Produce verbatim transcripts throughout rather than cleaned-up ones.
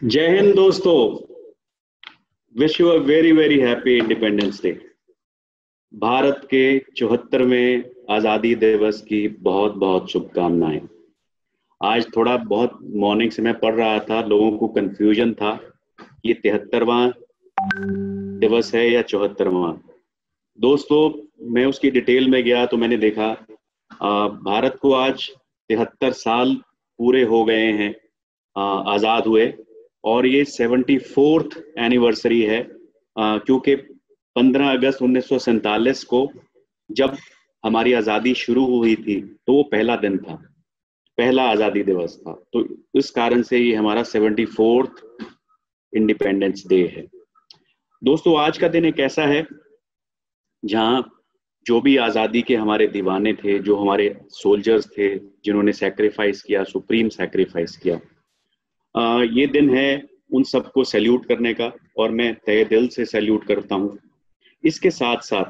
जय हिंद दोस्तों। Wish you a very very happy independence day. Bharat के चौहत्तरवें आज़ादी दिवस की बहुत बहुत शुभकामनाएं। आज थोड़ा बहुत मॉर्निंग से मैं पढ़ रहा था, लोगों को कंफ्यूजन था ये तिहत्तरवां दिवस है या चौहत्तरवां। दोस्तों, मैं उसकी डिटेल में गया तो मैंने देखा आ, भारत को आज तिहत्तर साल पूरे हो गए हैं आज़ाद हुए, और ये सेवेंटी फोर्थ एनिवर्सरी है। आ, क्योंकि पंद्रह अगस्त उन्नीस सौ सैंतालीस को जब हमारी आज़ादी शुरू हुई थी तो वो पहला दिन था, पहला आज़ादी दिवस था। तो इस कारण से ये हमारा सेवेंटी फोर्थ इंडिपेंडेंस डे है। दोस्तों, आज का दिन एक ऐसा है जहाँ जो भी आज़ादी के हमारे दीवाने थे, जो हमारे सोल्जर्स थे जिन्होंने सैक्रिफाइस किया, सुप्रीम सैक्रिफाइस किया, आ, ये दिन है उन सबको सैल्यूट करने का, और मैं तहे दिल से सैल्यूट करता हूँ। इसके साथ साथ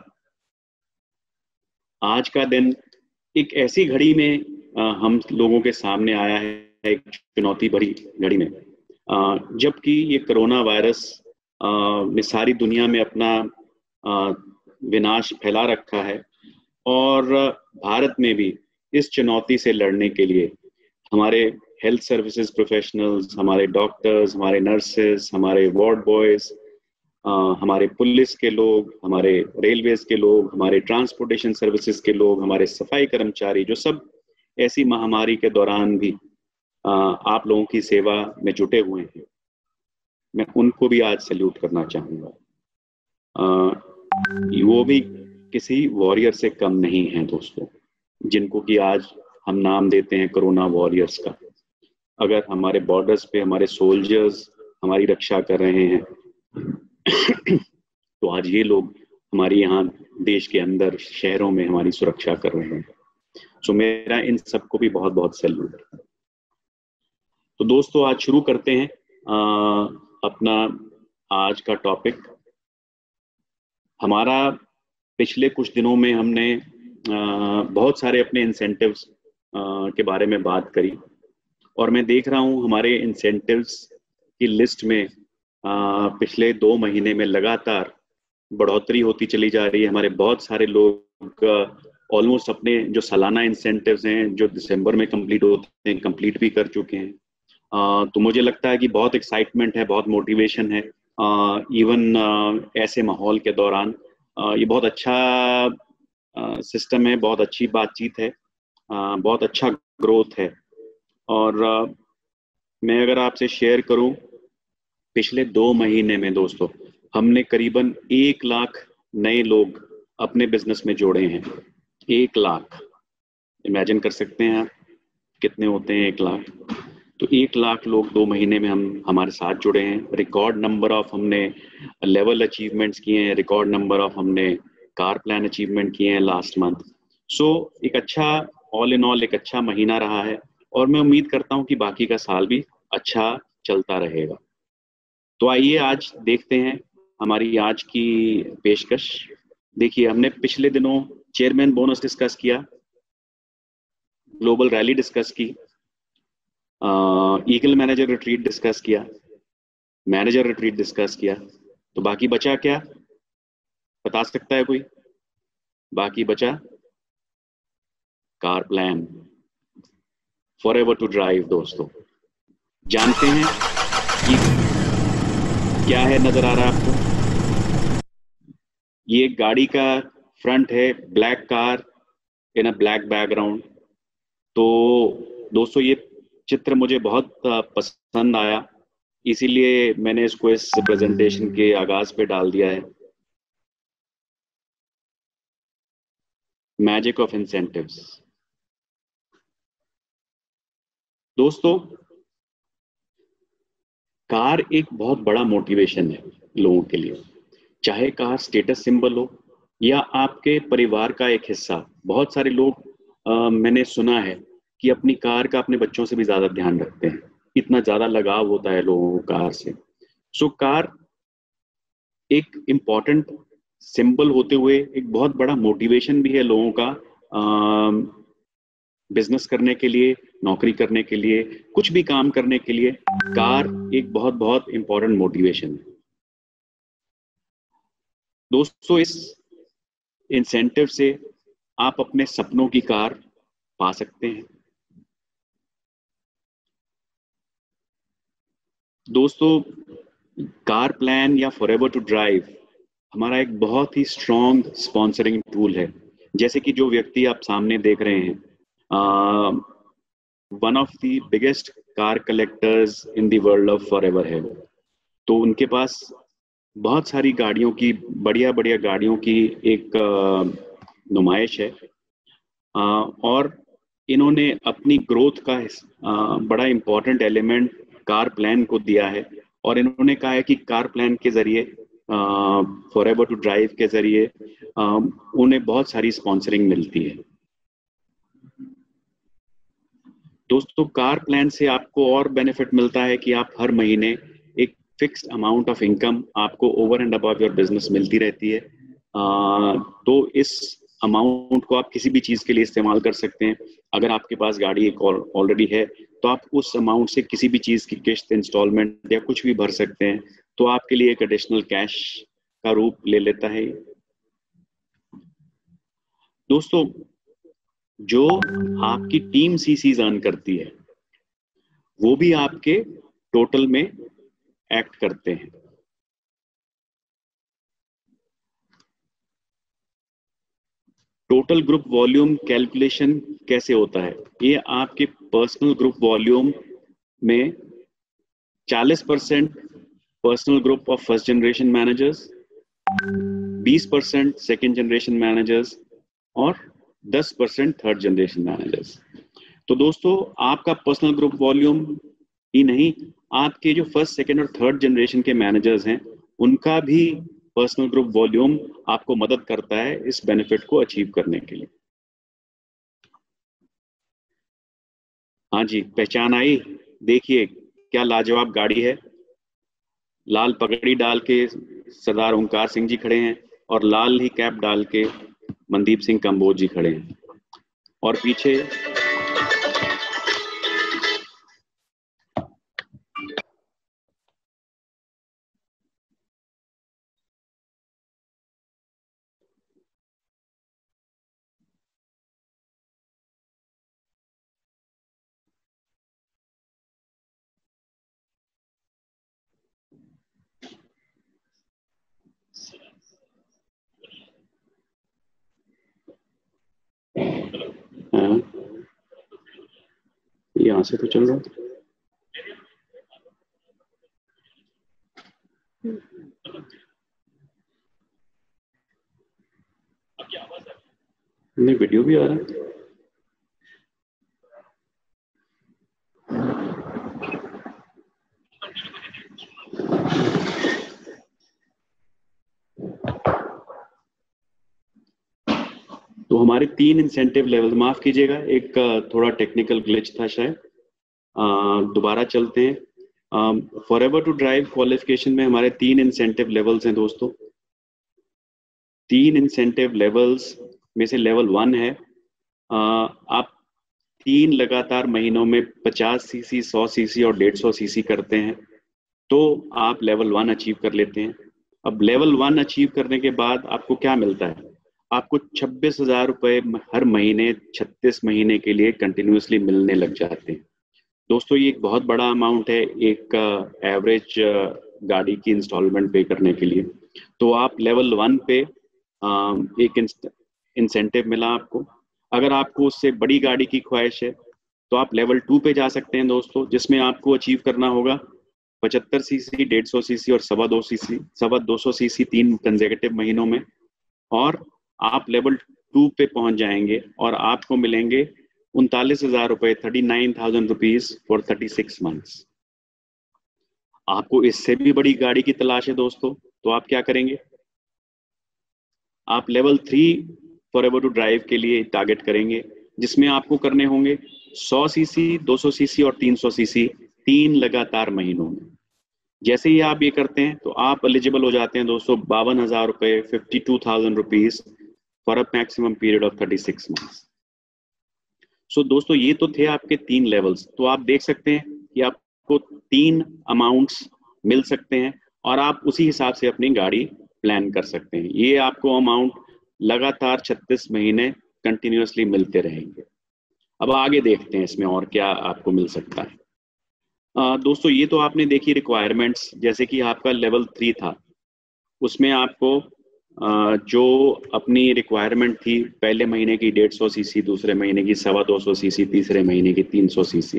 आज का दिन एक ऐसी घड़ी में आ, हम लोगों के सामने आया है, एक चुनौती भरी घड़ी में, आ, जबकि ये कोरोना वायरस आ, ने सारी दुनिया में अपना आ, विनाश फैला रखा है, और भारत में भी इस चुनौती से लड़ने के लिए हमारे हेल्थ सर्विसेज प्रोफेशनल्स, हमारे डॉक्टर्स, हमारे नर्सेस, हमारे वार्ड बॉयज, हमारे पुलिस के लोग, हमारे रेलवेज के लोग, हमारे ट्रांसपोर्टेशन सर्विसेज के लोग, हमारे सफाई कर्मचारी, जो सब ऐसी महामारी के दौरान भी आ, आप लोगों की सेवा में जुटे हुए हैं, मैं उनको भी आज सैल्यूट करना चाहूँगा। वो भी किसी वॉरियर से कम नहीं हैं दोस्तों, जिनको कि आज हम नाम देते हैं कोरोना वॉरियर्स का। अगर हमारे बॉर्डर्स पे हमारे सोल्जर्स हमारी रक्षा कर रहे हैं तो आज ये लोग हमारी यहाँ देश के अंदर शहरों में हमारी सुरक्षा कर रहे हैं। सो मेरा इन सबको भी बहुत बहुत सैल्यूट। तो दोस्तों, आज शुरू करते हैं आ, अपना आज का टॉपिक। हमारा पिछले कुछ दिनों में हमने आ, बहुत सारे अपने इंसेंटिव्स के बारे में बात करी, और मैं देख रहा हूँ हमारे इंसेंटिव्स की लिस्ट में आ, पिछले दो महीने में लगातार बढ़ोतरी होती चली जा रही है। हमारे बहुत सारे लोग ऑलमोस्ट अपने जो सालाना इंसेंटिव्स हैं जो दिसंबर में कंप्लीट होते हैं, कंप्लीट भी कर चुके हैं। आ, तो मुझे लगता है कि बहुत एक्साइटमेंट है, बहुत मोटिवेशन है। इवन ऐसे माहौल के दौरान आ, ये बहुत अच्छा सिस्टम है, बहुत अच्छी बातचीत है, आ, बहुत अच्छा ग्रोथ है। और आ, मैं अगर आपसे शेयर करूं, पिछले दो महीने में दोस्तों हमने करीबन एक लाख नए लोग अपने बिजनेस में जोड़े हैं। एक लाख, इमेजिन कर सकते हैं आप कितने होते हैं एक लाख। तो एक लाख लोग दो महीने में हम हमारे साथ जुड़े हैं। रिकॉर्ड नंबर ऑफ हमने लेवल अचीवमेंट्स किए हैं, रिकॉर्ड नंबर ऑफ हमने कार प्लान अचीवमेंट किए हैं लास्ट मंथ। सो एक अच्छा, ऑल इन ऑल एक अच्छा महीना रहा है, और मैं उम्मीद करता हूं कि बाकी का साल भी अच्छा चलता रहेगा। तो आइए आज देखते हैं हमारी आज की पेशकश। देखिए, हमने पिछले दिनों चेयरमैन बोनस डिस्कस किया, ग्लोबल रैली डिस्कस की, ईगल मैनेजर रिट्रीट डिस्कस किया, मैनेजर रिट्रीट डिस्कस किया। तो बाकी बचा क्या, बता सकता है कोई? बाकी बचा car plan, forever to drive. दोस्तों, जानते हैं ये क्या है? नजर आ रहा है आपको? ये गाड़ी का फ्रंट है, black car in a black background. तो दोस्तों, ये चित्र मुझे बहुत पसंद आया, इसीलिए मैंने इसको इस प्रेजेंटेशन के आगाज पे डाल दिया है। Magic of incentives. दोस्तों, कार एक बहुत बड़ा मोटिवेशन है लोगों के लिए, चाहे कार स्टेटस सिंबल हो या आपके परिवार का एक हिस्सा। बहुत सारे लोग आ, मैंने सुना है कि अपनी कार का अपने बच्चों से भी ज्यादा ध्यान रखते हैं, इतना ज्यादा लगाव होता है लोगों को कार से। सो कार एक इम्पॉर्टेंट सिंबल होते हुए एक बहुत बड़ा मोटिवेशन भी है लोगों का बिजनेस करने के लिए, नौकरी करने के लिए, कुछ भी काम करने के लिए कार एक बहुत बहुत इंपॉर्टेंट मोटिवेशन है दोस्तों। इस इंसेंटिव से आप अपने सपनों की कार पा सकते हैं। दोस्तों, कार प्लान या फॉरएवर टू ड्राइव हमारा एक बहुत ही स्ट्रॉन्ग स्पॉन्सरिंग टूल है। जैसे कि जो व्यक्ति आप सामने देख रहे हैं, one of the biggest car collectors in the world of forever है। तो उनके पास बहुत सारी गाड़ियों की, बढ़िया बढ़िया गाड़ियों की एक नुमाइश है, आ, और इन्होंने अपनी ग्रोथ का आ, बड़ा इम्पोर्टेंट एलिमेंट कार प्लान को दिया है। और इन्होंने कहा है कि कार प्लान के जरिए, फॉरएवर टू ड्राइव के जरिए आ, उन्हें बहुत सारी स्पॉन्सरिंग मिलती है। दोस्तों, कार प्लान से आपको और बेनिफिट मिलता है कि आप हर महीने एक फिक्स्ड अमाउंट ऑफ इनकम आपको over and above your business मिलती रहती है। आ, तो इस अमाउंट को आप किसी भी चीज के लिए इस्तेमाल कर सकते हैं। अगर आपके पास गाड़ी एक ऑलरेडी है तो आप उस अमाउंट से किसी भी चीज की किस्त, इंस्टॉलमेंट या कुछ भी भर सकते हैं। तो आपके लिए एक एडिशनल कैश का रूप ले लेता है। दोस्तों, जो आपकी टीम सीसीज अर्न करती है वो भी आपके टोटल में एक्ट करते हैं। टोटल ग्रुप वॉल्यूम कैलकुलेशन कैसे होता है? ये आपके पर्सनल ग्रुप वॉल्यूम में चालीस percent personal group of first generation managers, बीस परसेंट सेकेंड जनरेशन मैनेजर्स और दस परसेंट थर्ड जनरेशन मैनेजर्स। तो दोस्तों, आपका पर्सनल ग्रुप वॉल्यूम ही नहीं, आपके जो फर्स्ट, सेकेंड और थर्ड जनरेशन के मैनेजर्स हैं उनका भी पर्सनल ग्रुप वॉल्यूम आपको मदद करता है इस बेनिफिट को अचीव करने के लिए। हाँ जी, पहचान आई? देखिए क्या लाजवाब गाड़ी है। लाल पगड़ी डाल के सरदार ओंकार सिंह जी खड़े हैं और लाल ही कैप डाल के मनदीप सिंह कंबोज जी खड़े हैं, और पीछे यहाँ से तो चल रहा है। नहीं, वीडियो भी आ रहा है। तो हमारे तीन इंसेंटिव लेवल, माफ कीजिएगा एक थोड़ा टेक्निकल ग्लिच था शायद, दोबारा चलते हैं। फॉरएवर टू ड्राइव क्वालिफिकेशन में हमारे तीन इंसेंटिव लेवल्स हैं दोस्तों। तीन इंसेंटिव लेवल्स में से लेवल वन है, आ, आप तीन लगातार महीनों में पचास सीसी, सौ सीसी और डेढ़ सौ सीसी करते हैं तो आप लेवल वन अचीव कर लेते हैं। अब लेवल वन अचीव करने के बाद आपको क्या मिलता है? आपको छब्बीस हजार रुपये हर महीने छत्तीस महीने के लिए कंटिन्यूसली मिलने लग जाते हैं। दोस्तों, ये एक बहुत बड़ा अमाउंट है एक एवरेज गाड़ी की इंस्टॉलमेंट पे करने के लिए। तो आप लेवल वन पे आ, एक इंसेंटिव मिला आपको। अगर आपको उससे बड़ी गाड़ी की ख्वाहिश है तो आप लेवल टू पे जा सकते हैं दोस्तों, जिसमें आपको अचीव करना होगा पचहत्तर सीसी, डेढ़ सौ सीसी और सवा दो सीसी सवा दो सौ सीसी तीन कंसेक्यूटिव महीनों में, और आप लेवल टू पे पहुंच जाएंगे और आपको मिलेंगे उनतालीस हजार रुपए, thirty nine thousand rupees for thirty six months. आपको इससे भी बड़ी गाड़ी की तलाश है दोस्तों, तो आप क्या करेंगे? आप level three forever to drive के लिए टारगेट करेंगे, जिसमें आपको करने होंगे सौ सीसी, दो सौ सीसी और तीन सौ सीसी तीन लगातार महीनों में। जैसे ही आप ये करते हैं तो आप एलिजिबल हो जाते हैं दोस्तों बावन हजार रुपए, fifty two thousand rupees for a maximum period of thirty six months. So so, दोस्तों ये तो थे आपके तीन लेवल्स। तो आप देख सकते हैं कि आपको तीन अमाउंट्स मिल सकते हैं और आप उसी हिसाब से अपनी गाड़ी प्लान कर सकते हैं। ये आपको अमाउंट लगातार छत्तीस महीने कंटिन्यूअसली मिलते रहेंगे। अब आगे देखते हैं इसमें और क्या आपको मिल सकता है। आ, दोस्तों ये तो आपने देखी रिक्वायरमेंट्स, जैसे कि आपका लेवल थ्री था, उसमें आपको आ, जो अपनी रिक्वायरमेंट थी पहले महीने की डेढ़ सौ सीसी, दूसरे महीने की सवा दो सौ सीसी, तीसरे महीने की तीन सौ सीसी।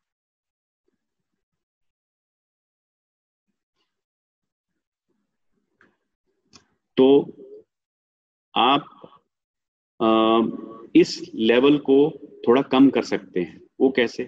तो आप आ, इस लेवल को थोड़ा कम कर सकते हैं। वो कैसे?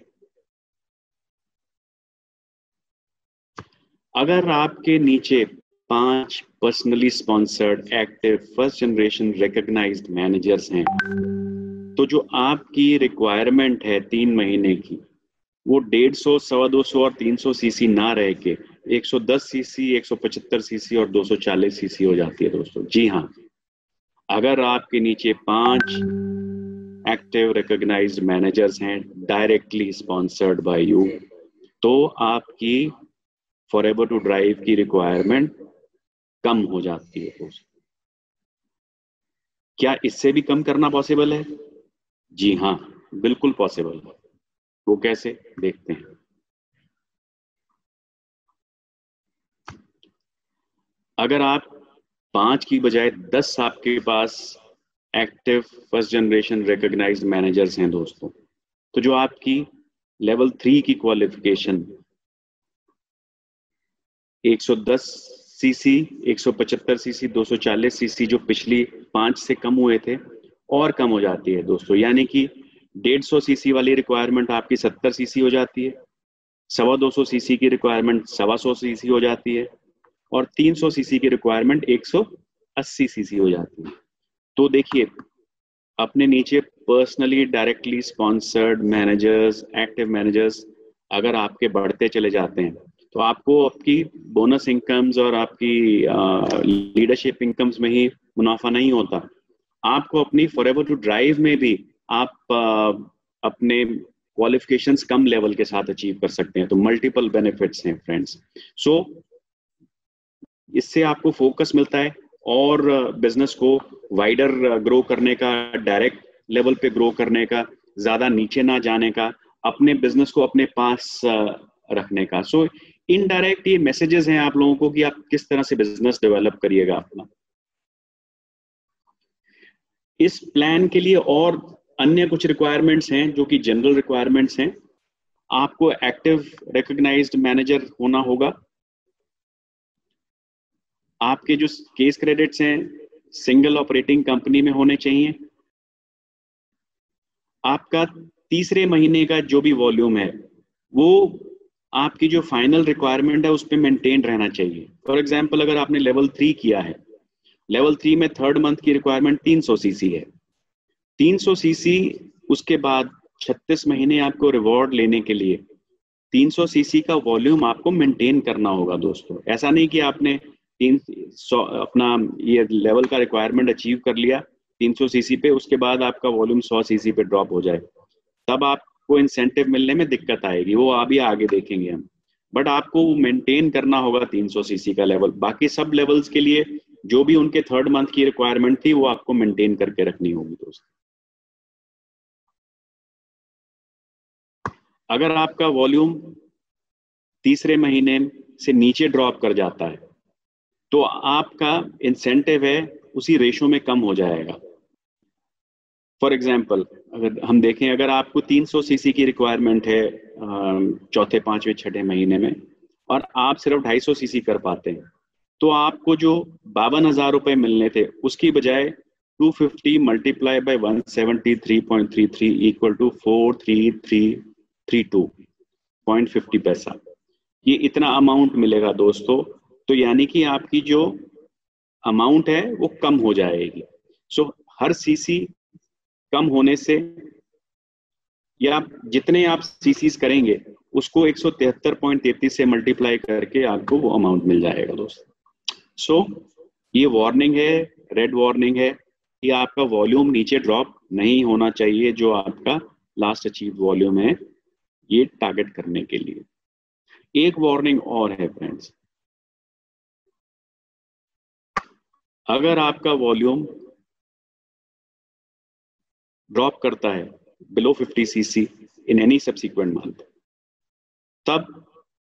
अगर आपके नीचे पांच personally sponsored active first generation recognised managers हैं, तो जो आपकी रिक्वायरमेंट है तीन महीने की, वो डेढ़ सौ, सवा दो सौ और तीन सौ सीसी ना रह के एक सौ दस सीसी, एक सौ पचहत्तर सीसी और दो सौ चालीस सीसी हो जाती है दोस्तों। जी हाँ, अगर आपके नीचे पांच एक्टिव रिकॉग्नाइज्ड मैनेजर्स हैं डायरेक्टली स्पॉन्सर्ड बाय यू, तो आपकी फॉरएवर टू ड्राइव की रिक्वायरमेंट कम हो जाती है दोस्तों। क्या इससे भी कम करना पॉसिबल है? जी हाँ, बिल्कुल पॉसिबल है। वो कैसे, देखते हैं। अगर आप पांच की बजाय दस आपके पास active first generation recognised managers हैं दोस्तों, तो जो आपकी लेवल थ्री की क्वालिफिकेशन एक सौ दस सीसी, एक सौ पचहत्तर सीसी, दो सौ चालीस सीसी जो पिछली पांच से कम हुए थे, और कम हो जाती है दोस्तों। यानी कि डेढ़ सौ सीसी वाली रिक्वायरमेंट आपकी सत्तर सीसी हो जाती है, सवा दो सौ सीसी की रिक्वायरमेंट सवा सौ सीसी हो जाती है, और तीन सौ सीसी की रिक्वायरमेंट एक सौ अस्सी सीसी हो जाती है। तो देखिए, अपने नीचे personally directly sponsored managers, active managers अगर आपके बढ़ते चले जाते हैं, तो आपको आपकी बोनस इनकम्स और आपकी लीडरशिप इनकम्स में ही मुनाफा नहीं होता, आपको अपनी फॉरएवर टू ड्राइव में भी आप आ, अपने क्वालिफिकेशंस कम लेवल के साथ अचीव कर सकते हैं। तो मल्टीपल बेनिफिट्स हैं फ्रेंड्स। सो इससे आपको फोकस मिलता है और बिजनेस को वाइडर ग्रो करने का, डायरेक्ट लेवल पे ग्रो करने का, ज्यादा नीचे ना जाने का, अपने बिजनेस को अपने पास रखने का। सो इनडायरेक्ट ये मैसेजेस हैं आप लोगों को कि आप किस तरह से बिजनेस डेवलप करिएगा अपना। इस प्लान के लिए और अन्य कुछ रिक्वायरमेंट्स हैं जो कि जनरल रिक्वायरमेंट्स हैं। आपको एक्टिव रिकॉग्नाइज्ड मैनेजर होना होगा, आपके जो केस क्रेडिट्स हैं सिंगल ऑपरेटिंग कंपनी में होने चाहिए, आपका तीसरे महीने का जो भी वॉल्यूम है वो आपकी जो फाइनल रिक्वायरमेंट है उस पर मेंटेन रहना चाहिए। फॉर एग्जांपल, अगर आपने लेवल थ्री किया है, लेवल थ्री में थर्ड मंथ की रिक्वायरमेंट तीन सौ सीसी है, तीन सौ सीसी, उसके बाद छत्तीस महीने आपको रिवॉर्ड लेने के लिए तीन सौ सीसी का वॉल्यूम आपको मेंटेन करना होगा दोस्तों। ऐसा नहीं कि आपने तीन सौ अपना ये लेवल का रिक्वायरमेंट अचीव कर लिया तीन सौ सीसी पे, उसके बाद आपका वॉल्यूम सौ सीसी पे ड्रॉप हो जाए, तब आपको इंसेंटिव मिलने में दिक्कत आएगी। वो अभी आगे देखेंगे हम। बट आपको मेंटेन करना होगा तीन सौ सीसी का लेवल। बाकी सब लेवल्स के लिए जो भी उनके थर्ड मंथ की रिक्वायरमेंट थी वो आपको मेंटेन करके रखनी होगी दोस्तों। अगर आपका वॉल्यूम तीसरे महीने से नीचे ड्रॉप कर जाता है तो आपका इंसेंटिव है उसी रेशो में कम हो जाएगा। फॉर एग्जाम्पल, अगर हम देखें, अगर आपको तीन सौ सीसी की रिक्वायरमेंट है चौथे पांचवें छठे महीने में और आप सिर्फ ढाई सौ सीसी कर पाते हैं, तो आपको जो बावन हजार रुपए मिलने थे उसकी बजाय two fifty multiply by one seventy three point three three equal to four three three three two point fifty पैसा, ये इतना अमाउंट मिलेगा दोस्तों। तो यानी कि आपकी जो अमाउंट है वो कम हो जाएगी। सो so, हर सीसी कम होने से, या जितने आप सीसीज करेंगे उसको एक सौ तिहत्तर पॉइंट तैंतीस से मल्टीप्लाई करके आपको वो अमाउंट मिल जाएगा दोस्तों। सो so, ये वार्निंग है, रेड वार्निंग है कि आपका वॉल्यूम नीचे ड्रॉप नहीं होना चाहिए जो आपका लास्ट अचीव वॉल्यूम है, ये टारगेट करने के लिए। एक वार्निंग और है फ्रेंड्स, अगर आपका वॉल्यूम ड्रॉप करता है below fifty CC in any subsequent month, तब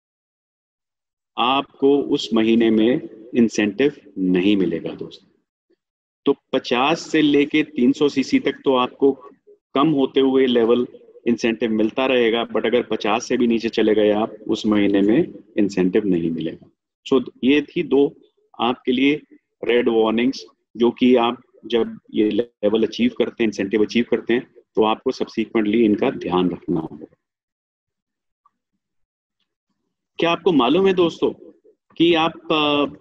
आपको उस महीने में इंसेंटिव नहीं मिलेगा दोस्तों। तो पचास से लेके तीन सौ सीसी तक तो आपको कम होते हुए लेवल इंसेंटिव मिलता रहेगा, बट अगर पचास से भी नीचे चले गए आप, उस महीने में इंसेंटिव नहीं मिलेगा। सो so, ये थी दो आपके लिए रेड वार्निंग्स, जो कि आप जब ये लेवल अचीव करते हैं, इंसेंटिव अचीव करते हैं, तो आपको सब्सिक्वेंटली इनका ध्यान रखना होगा। क्या आपको मालूम है दोस्तों कि आप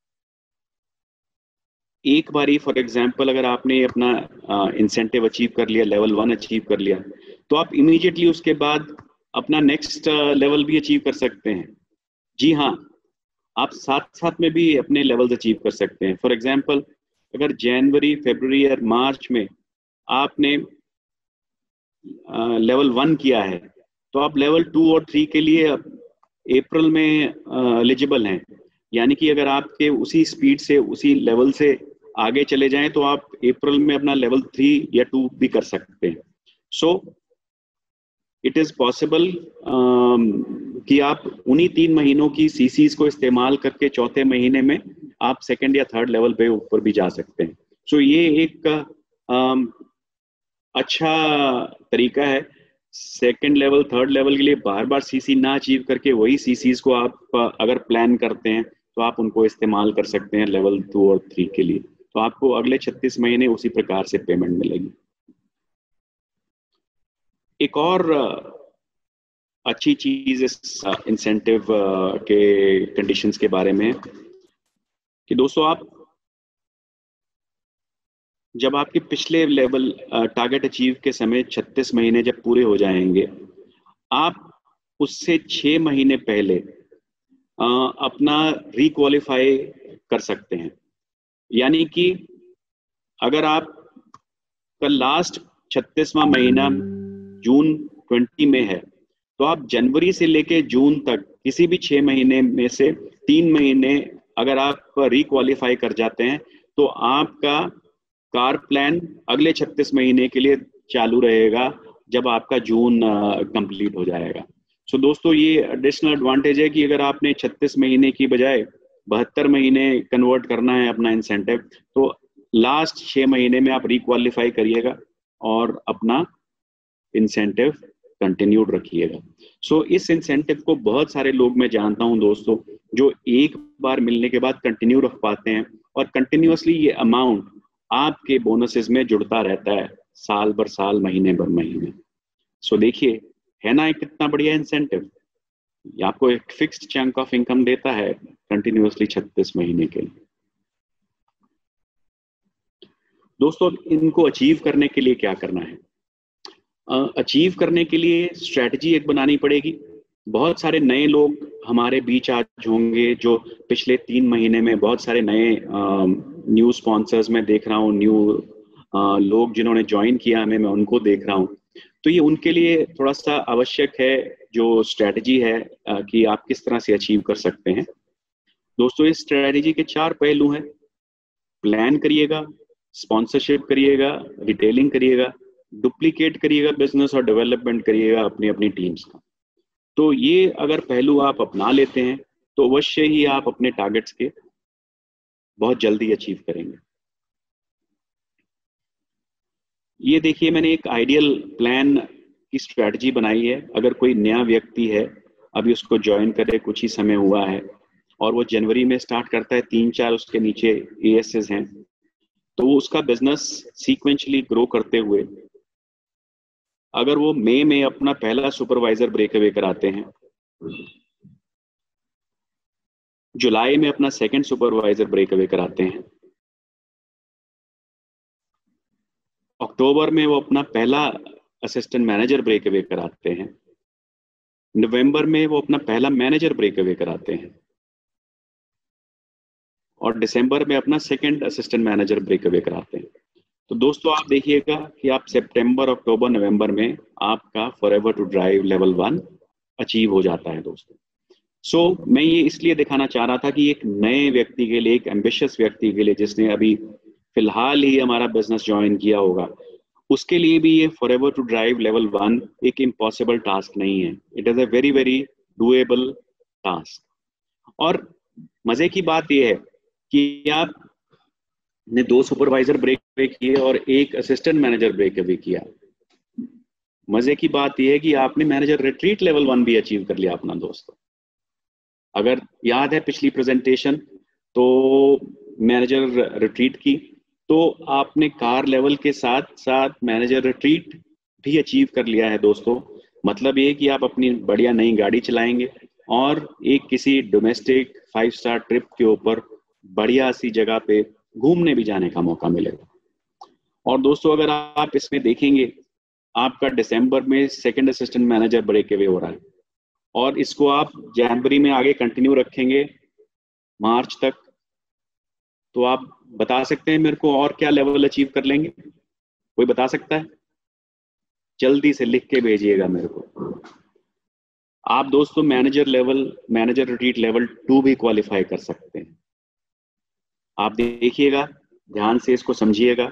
एक बारी फॉर एग्जांपल अगर आपने अपना इंसेंटिव अचीव कर लिया, लेवल वन अचीव कर लिया, तो आप इमीडिएटली उसके बाद अपना नेक्स्ट लेवल भी अचीव कर सकते हैं। जी हाँ, आप साथ साथ में भी अपने लेवल्स अचीव कर सकते हैं। फॉर एग्जांपल अगर जनवरी, फरवरी और मार्च में आपने लेवल वन किया है, तो आप लेवल टू और थ्री के लिए अप्रैल में एलिजिबल हैं। यानी कि अगर आपके उसी स्पीड से, उसी लेवल से आगे चले जाएं, तो आप अप्रैल में अपना लेवल थ्री या टू भी कर सकते हैं। सो इट इज पॉसिबल कि आप उन्हीं तीन महीनों की सीसीज को इस्तेमाल करके चौथे महीने में आप सेकंड या थर्ड लेवल पे ऊपर भी जा सकते हैं। सो so, ये एक um, अच्छा तरीका है सेकंड लेवल, थर्ड लेवल के लिए बार बार सीसी ना अचीव करके वही सीसीज को आप अगर प्लान करते हैं तो आप उनको इस्तेमाल कर सकते हैं लेवल टू और थ्री के लिए। तो आपको अगले छत्तीस महीने उसी प्रकार से पेमेंट मिलेगी। एक और अच्छी चीज इस इंसेंटिव के कंडीशंस के बारे में कि दोस्तों, आप जब आपके पिछले लेवल टारगेट अचीव के समय छत्तीस महीने जब पूरे हो जाएंगे, आप उससे छह महीने पहले आ, अपना रिक्वालिफाई कर सकते हैं। यानी कि अगर आप का लास्ट छत्तीसवां महीना जून बीस में है, तो आप जनवरी से लेके जून तक किसी भी छह महीने में से तीन महीने अगर आप रिक्वालिफाई कर जाते हैं, तो आपका कार प्लान अगले छत्तीस महीने के लिए चालू रहेगा जब आपका जून कंप्लीट हो जाएगा। सो so, दोस्तों, ये एडिशनल एडवांटेज है कि अगर आपने छत्तीस महीने की बजाय बहत्तर महीने कन्वर्ट करना है अपना इंसेंटिव, तो लास्ट छह महीने में आप रिक्वालिफाई करिएगा और अपना इंसेंटिव कंटिन्यूड रखिएगा। सो so, इस इंसेंटिव को बहुत सारे लोग मैं जानता हूं दोस्तों, जो एक बार मिलने के बाद कंटिन्यू रख पाते हैं और कंटिन्यूअसली ये अमाउंट आपके बोनसेस में जुड़ता रहता है साल भर साल, महीने भर महीने। सो so, देखिए, है ना एक कितना बढ़िया इंसेंटिव, आपको एक फिक्स्ड चंक ऑफ इनकम देता है कंटिन्यूअसली छत्तीस महीने के लिए। दोस्तों, इनको अचीव करने के लिए क्या करना है? अचीव uh, करने के लिए स्ट्रेटजी एक बनानी पड़ेगी। बहुत सारे नए लोग हमारे बीच आज होंगे जो पिछले तीन महीने में बहुत सारे नए न्यू स्पॉन्सर्स में देख रहा हूँ, न्यू लोग जिन्होंने ज्वाइन किया हमें, मैं उनको देख रहा हूँ। तो ये उनके लिए थोड़ा सा आवश्यक है जो स्ट्रेटजी है uh, कि आप किस तरह से अचीव कर सकते हैं। दोस्तों, इस स्ट्रेटजी के चार पहलू हैं। प्लान करिएगा, स्पॉन्सरशिप करिएगा, रिटेलिंग करिएगा, डुप्लीकेट करिएगा बिजनेस और डेवलपमेंट करिएगा अपनी अपनी टीम्स का। तो ये अगर पहलू आप अपना लेते हैं तो अवश्य ही आप अपने टारगेट्स के बहुत जल्दी अचीव करेंगे। ये देखिए, मैंने एक आइडियल प्लान की स्ट्रेटजी बनाई है। अगर कोई नया व्यक्ति है, अभी उसको ज्वाइन करे कुछ ही समय हुआ है और वो जनवरी में स्टार्ट करता है, तीन चार उसके नीचे एएसएस हैं, तो वो उसका बिजनेस सीक्वेंशली ग्रो करते हुए अगर वो मई में अपना पहला सुपरवाइजर ब्रेकअवे कराते हैं, जुलाई में अपना सेकंड सुपरवाइजर ब्रेकअवे कराते हैं, अक्टूबर में वो अपना पहला असिस्टेंट मैनेजर ब्रेकअवे कराते हैं, नवंबर में वो अपना पहला मैनेजर ब्रेकअवे कराते हैं और दिसंबर में अपना सेकंड असिस्टेंट मैनेजर ब्रेकअवे कराते हैं। तो दोस्तों आप देखिएगा कि आप सितंबर, अक्टूबर, नवंबर में आपका forever to drive level one achieve हो जाता है दोस्तों। सो so, मैं ये इसलिए दिखाना चाह रहा था कि एक नए व्यक्ति के लिए, एक एम्बिशियस व्यक्ति के लिए जिसने अभी फिलहाल ही हमारा बिजनेस ज्वाइन किया होगा, उसके लिए भी ये forever to drive level one एक इम्पॉसिबल टास्क नहीं है। It is a very very doable task. और मजे की बात यह है कि आप ने दो सुपरवाइजर ब्रेक अवे किए और एक असिस्टेंट मैनेजर ब्रेक अवे किया। मजे की बात यह है कि आपने मैनेजर रिट्रीट लेवल वन भी अचीव कर लिया अपना दोस्तों। अगर याद है पिछली प्रेजेंटेशन, तो मैनेजर रिट्रीट की, तो आपने कार लेवल के साथ साथ मैनेजर रिट्रीट भी अचीव कर लिया है दोस्तों। मतलब ये कि आप अपनी बढ़िया नई गाड़ी चलाएंगे और एक किसी डोमेस्टिक फाइव स्टार ट्रिप के ऊपर बढ़िया सी जगह पे घूमने भी जाने का मौका मिलेगा। और दोस्तों अगर आप इसमें देखेंगे, आपका दिसंबर में second assistant manager break away हो रहा है और इसको आप जनवरी में आगे कंटिन्यू रखेंगे मार्च तक, तो आप बता सकते हैं मेरे को और क्या लेवल अचीव कर लेंगे? कोई बता सकता है? जल्दी से लिख के भेजिएगा मेरे को। आप दोस्तों manager level, manager retreat level two भी क्वालिफाई कर सकते हैं। आप देखिएगा, ध्यान से इसको समझिएगा,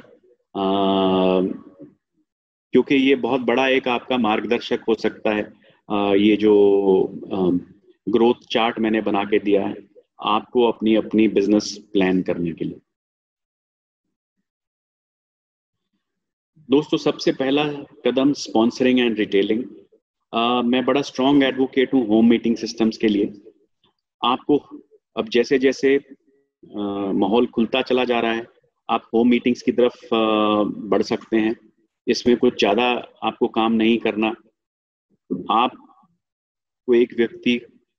क्योंकि ये बहुत बड़ा एक आपका मार्गदर्शक हो सकता है। आ, ये जो ग्रोथ चार्ट मैंने बना के दिया है आपको अपनी अपनी बिजनेस प्लान करने के लिए। दोस्तों सबसे पहला कदम स्पॉन्सरिंग एंड रिटेलिंग। मैं बड़ा स्ट्रॉन्ग एडवोकेट हूँ होम मीटिंग सिस्टम्स के लिए। आपको अब जैसे जैसे माहौल खुलता चला जा रहा है, आप होम मीटिंग्स की तरफ बढ़ सकते हैं। इसमें कुछ ज़्यादा आपको काम नहीं करना। आपको एक व्यक्ति,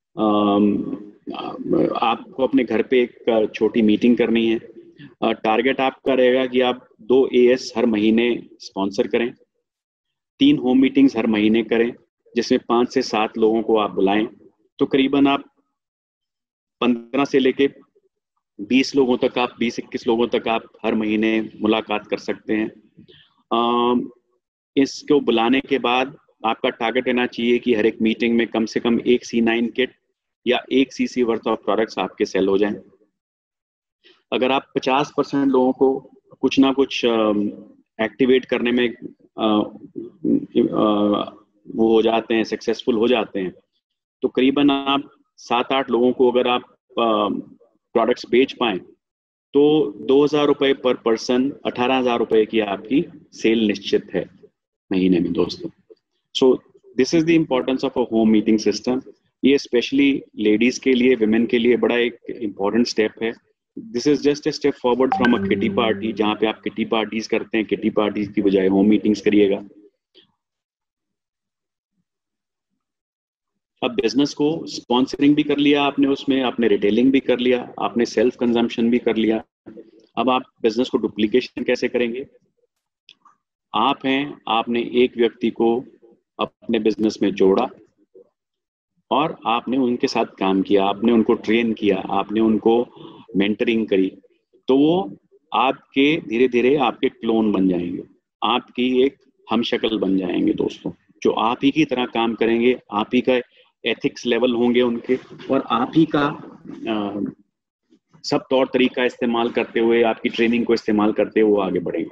आपको अपने घर पे एक छोटी मीटिंग करनी है। टारगेट आपका रहेगा कि आप दो एएस हर महीने स्पॉन्सर करें, तीन होम मीटिंग्स हर महीने करें जिसमें पाँच से सात लोगों को आप बुलाएं। तो करीबन आप पंद्रह से लेके बीस लोगों तक, आप बीस इक्कीस लोगों तक आप हर महीने मुलाकात कर सकते हैं। आ, इसको बुलाने के बाद आपका टारगेट रहना चाहिए कि हर एक मीटिंग में कम से कम एक सी नाइन किट या एक सीसी वर्थ ऑफ प्रोडक्ट्स आपके सेल हो जाएं। अगर आप पचास परसेंट लोगों को कुछ ना कुछ एक्टिवेट करने में आ, आ, वो हो जाते हैं, सक्सेसफुल हो जाते हैं, तो करीबन आप सात आठ लोगों को अगर आप प्रोडक्ट्स बेच पाएं तो दो हजार रुपये पर पर्सन, अठारह हजार रुपये की आपकी सेल निश्चित है महीने में दोस्तों। So this is the importance of a home meeting system. ये स्पेशली लेडीज के लिए, विमेन के लिए बड़ा एक इम्पॉर्टेंट स्टेप है। This is just a step forward from a kitty party, जहाँ पे आप किटी पार्टीज करते हैं, किटी पार्टीज की बजाय होम मीटिंग्स करिएगा। अब बिजनेस को स्पॉन्सरिंग भी कर लिया आपने, उसमें आपने रिटेलिंग भी कर लिया, आपने सेल्फ कंजम्पशन भी कर लिया। अब आप बिजनेस को डुप्लीकेशन कैसे करेंगे? आप हैं, आपने एक व्यक्ति को अपने बिजनेस में जोड़ा और आपने उनके साथ काम किया, आपने उनको ट्रेन किया, आपने उनको मेंटरिंग करी, तो वो आपके धीरे धीरे आपके क्लोन बन जाएंगे, आपकी एक हमशक्ल बन जाएंगे दोस्तों, जो आप ही की तरह काम करेंगे, आप ही का एथिक्स लेवल होंगे उनके, और आप ही का आ, सब तौर तरीका इस्तेमाल करते हुए, आपकी ट्रेनिंग को इस्तेमाल करते हुए वो आगे बढ़ेंगे।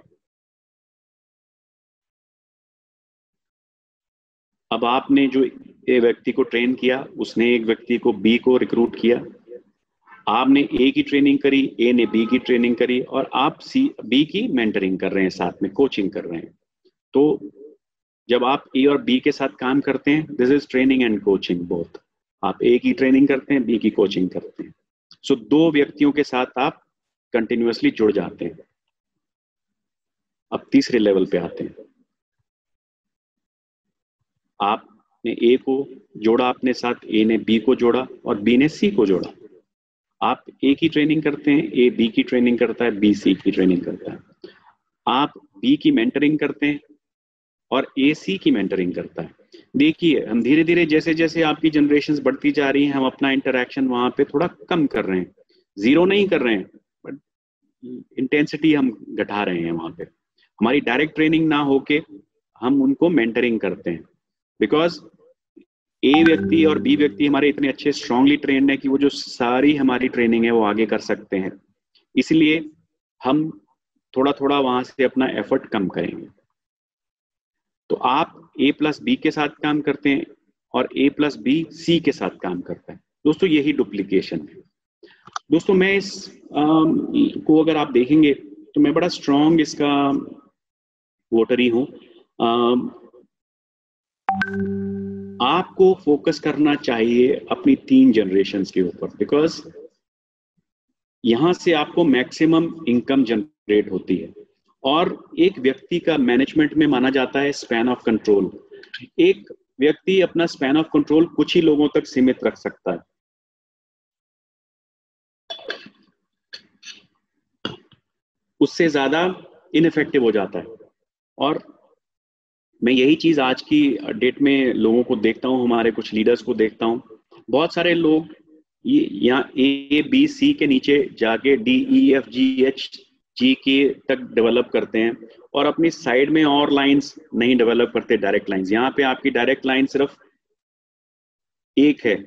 अब आपने जो एक व्यक्ति को ट्रेन किया, उसने एक व्यक्ति को बी को रिक्रूट किया, आपने ए की ट्रेनिंग करी, ए ने बी की ट्रेनिंग करी, और आप सी बी की मेंटरिंग कर रहे हैं, साथ में कोचिंग कर रहे हैं। तो जब आप ए और बी के साथ काम करते हैं, this is training and coaching both. आप ए की ट्रेनिंग करते हैं, बी की कोचिंग करते हैं। सो so, दो व्यक्तियों के साथ आप कंटिन्यूअसली जुड़ जाते हैं। अब तीसरे लेवल पे आते हैं। आपने ए को जोड़ा अपने साथ, ए ने बी को जोड़ा और बी ने सी को जोड़ा। आप ए की ट्रेनिंग करते हैं, ए बी की ट्रेनिंग करता है, बी सी की ट्रेनिंग करता है। आप बी की मेंटरिंग करते हैं और ए सी की मेंटरिंग करता है। देखिए, हम धीरे धीरे जैसे जैसे आपकी जनरेशन्स बढ़ती जा रही हैं, हम अपना इंटरेक्शन वहां पे थोड़ा कम कर रहे हैं, जीरो नहीं कर रहे हैं, बट इंटेंसिटी हम घटा रहे हैं वहां पे। हमारी डायरेक्ट ट्रेनिंग ना होके हम उनको मेंटरिंग करते हैं, बिकॉज ए व्यक्ति और बी व्यक्ति हमारे इतने अच्छे स्ट्रांगली ट्रेंड है कि वो जो सारी हमारी ट्रेनिंग है वो आगे कर सकते हैं, इसलिए हम थोड़ा थोड़ा वहां से अपना एफर्ट कम करेंगे। तो आप ए प्लस बी के साथ काम करते हैं और ए प्लस बी सी के साथ काम करता है। दोस्तों यही डुप्लीकेशन है। दोस्तों मैं इस आम, को अगर आप देखेंगे तो मैं बड़ा स्ट्रांग इसका वोटरी हूं। आपको फोकस करना चाहिए अपनी तीन जनरेशन्स के ऊपर, बिकॉज यहां से आपको मैक्सिमम इनकम जनरेट होती है। और एक व्यक्ति का मैनेजमेंट में माना जाता है स्पैन ऑफ कंट्रोल। एक व्यक्ति अपना स्पैन ऑफ कंट्रोल कुछ ही लोगों तक सीमित रख सकता है, उससे ज्यादा इनइफेक्टिव हो जाता है। और मैं यही चीज आज की डेट में लोगों को देखता हूं, हमारे कुछ लीडर्स को देखता हूं, बहुत सारे लोग ये यहाँ ए बी सी के नीचे जाके D E F G H G के तक डेवलप करते हैं और अपनी साइड में और लाइंस नहीं डेवलप करते, डायरेक्ट लाइंस। यहाँ पे आपकी डायरेक्ट लाइन सिर्फ एक है,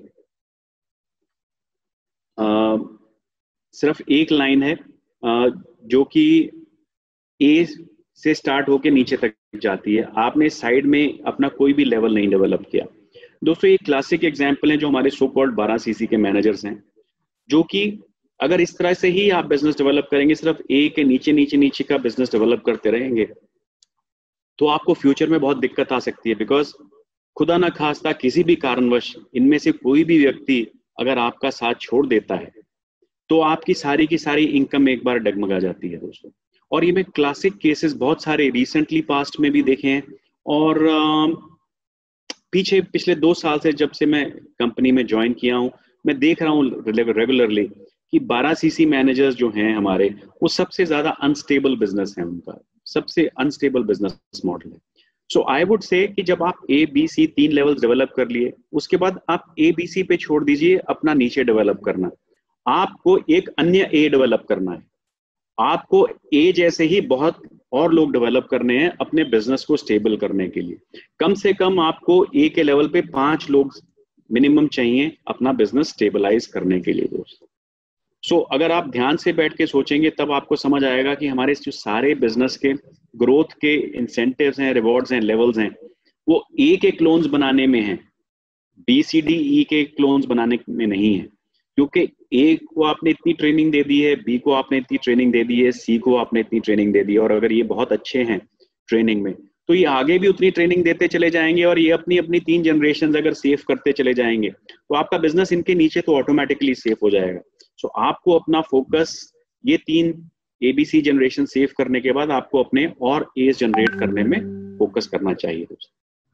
आ, सिर्फ एक लाइन है आ, जो कि ए से स्टार्ट होके नीचे तक जाती है। आपने साइड में अपना कोई भी लेवल नहीं डेवलप किया। दोस्तों ये क्लासिक एग्जांपल है जो हमारे सो कॉल्ड बारह सीसी के मैनेजर्स हैं, जो कि अगर इस तरह से ही आप बिजनेस डेवलप करेंगे, सिर्फ ए के नीचे नीचे नीचे का बिजनेस डेवलप करते रहेंगे, तो आपको फ्यूचर में बहुत दिक्कत आ सकती है। बिकॉज खुदा ना खास्ता किसी भी कारणवश इनमें से कोई भी व्यक्ति अगर आपका साथ छोड़ देता है तो आपकी सारी की सारी इनकम एक बार डगमगा जाती है दोस्तों। और ये मैं क्लासिक केसेस बहुत सारे रिसेंटली पास्ट में भी देखे हैं, और पीछे पिछले दो साल से जब से मैं कंपनी में ज्वाइन किया हूं, मैं देख रहा हूं रेगुलरली कि बारह सीसी मैनेजर्स जो हैं हमारे, वो सबसे ज्यादा अनस्टेबल बिजनेस है, उनका सबसे अनस्टेबल बिजनेस मॉडल है। सो आई वुड से कि जब आप ए बी सी तीन लेवल्स डेवलप कर लिए, उसके बाद आप ए बी सी पे छोड़ दीजिए अपना नीचे डेवलप करना, आपको एक अन्य ए डेवलप करना है। आपको ए जैसे ही बहुत और लोग डेवलप करने हैं अपने बिजनेस को स्टेबल करने के लिए। कम से कम आपको ए के लेवल पे पांच लोग मिनिमम चाहिए अपना बिजनेस स्टेबलाइज करने के लिए दोस्तों। सो so, अगर आप ध्यान से बैठ के सोचेंगे तब आपको समझ आएगा कि हमारे जो सारे बिजनेस के ग्रोथ के इंसेंटिव्स हैं, रिवॉर्ड्स हैं, लेवल्स हैं, वो ए के क्लोन्स बनाने में हैं, बी सी डी ई के क्लोन्स बनाने में नहीं है। क्योंकि ए को आपने इतनी ट्रेनिंग दे दी है, बी को आपने इतनी ट्रेनिंग दे दी है, सी को आपने इतनी ट्रेनिंग दे दी है, और अगर ये बहुत अच्छे हैं ट्रेनिंग में तो ये आगे भी उतनी ट्रेनिंग देते चले जाएंगे, और ये अपनी अपनी तीन जनरेशन अगर सेव करते चले जाएंगे तो आपका बिजनेस इनके नीचे तो ऑटोमेटिकली सेव हो जाएगा। सो so, आपको अपना फोकस ये तीन एबीसी जनरेशन सेव करने के बाद आपको अपने और एज जनरेट करने में फोकस करना चाहिए दोस्तों।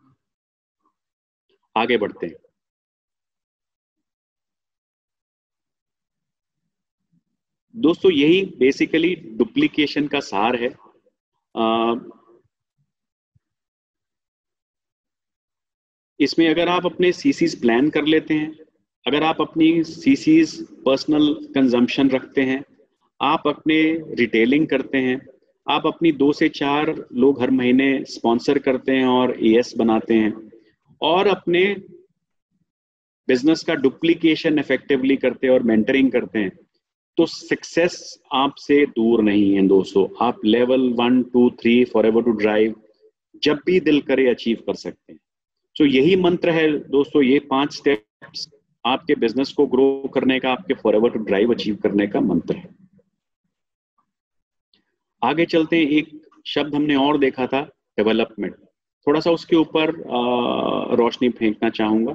आगे बढ़ते हैं। दोस्तों यही बेसिकली डुप्लीकेशन का सार है। आ, इसमें अगर आप अपने सीसीज प्लान कर लेते हैं, अगर आप अपनी सीसीज पर्सनल कंजम्पशन रखते हैं, आप अपने रिटेलिंग करते हैं, आप अपनी दो से चार लोग हर महीने स्पॉन्सर करते हैं और एएस बनाते हैं, और अपने बिजनेस का डुप्लीकेशन इफेक्टिवली करते हैं और मेंटरिंग करते हैं, तो सक्सेस आपसे दूर नहीं है दोस्तों। आप level one two three forever to drive जब भी दिल करे अचीव कर सकते हैं। सो so, यही मंत्र है दोस्तों, ये पांच स्टेप्स आपके बिजनेस को ग्रो करने का, आपके forever to drive achieve करने का मंत्र है। आगे चलते हैं। एक शब्द हमने और देखा था, डेवलपमेंट। थोड़ा सा उसके ऊपर रोशनी फेंकना चाहूंगा।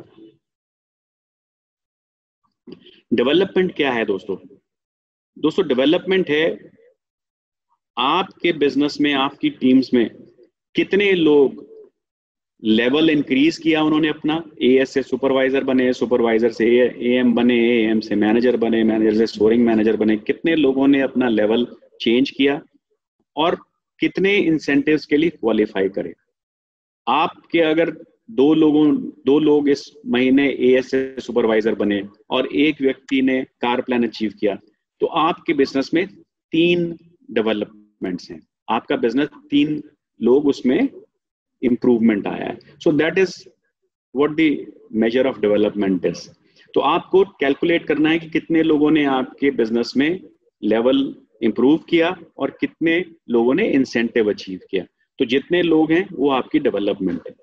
डेवलपमेंट क्या है दोस्तों? दोस्तों डेवलपमेंट है आपके बिजनेस में, आपकी टीम्स में कितने लोग लेवल इंक्रीज किया उन्होंने अपना, एएस से सुपरवाइजर बने, सुपरवाइजर से एएम बने, एएम से मैनेजर बने, मैनेजर से स्टोरिंग मैनेजर बने, कितने लोगों ने अपना लेवल चेंज किया और कितने इंसेंटिव्स के लिए क्वालिफाई करे। आपके अगर दो लोगों दो लोग इस महीने एएस से सुपरवाइजर बने और एक व्यक्ति ने कार प्लान अचीव किया, तो आपके बिजनेस में तीन डेवलपमेंट्स हैं। आपका बिजनेस तीन लोग उसमें इंप्रूवमेंट आया है. So that is what the measure of development is. तो आपको कैलकुलेट करना है कि कितने लोगों ने आपके बिजनेस में लेवल इंप्रूव किया और कितने लोगों ने इंसेंटिव अचीव किया. तो जितने लोग हैं वो आपकी डेवलपमेंट है.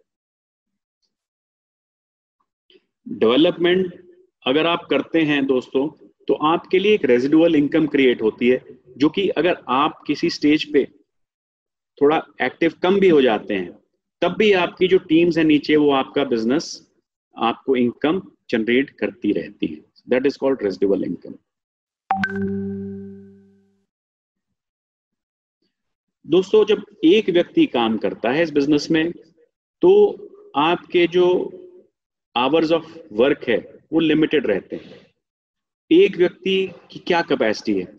डेवलपमेंट अगर आप करते हैं दोस्तों तो आपके लिए एक रेजिडुअल इनकम क्रिएट होती है, जो कि अगर आप किसी स्टेज पे थोड़ा एक्टिव कम भी हो जाते हैं तब भी आपकी जो टीम्स है नीचे वो आपका बिजनेस आपको इनकम जनरेट करती रहती है. That is called residual income. दोस्तों जब एक व्यक्ति काम करता है इस बिजनेस में तो आपके जो आवर्स ऑफ वर्क है वो लिमिटेड रहते हैं. एक व्यक्ति की क्या कैपेसिटी है?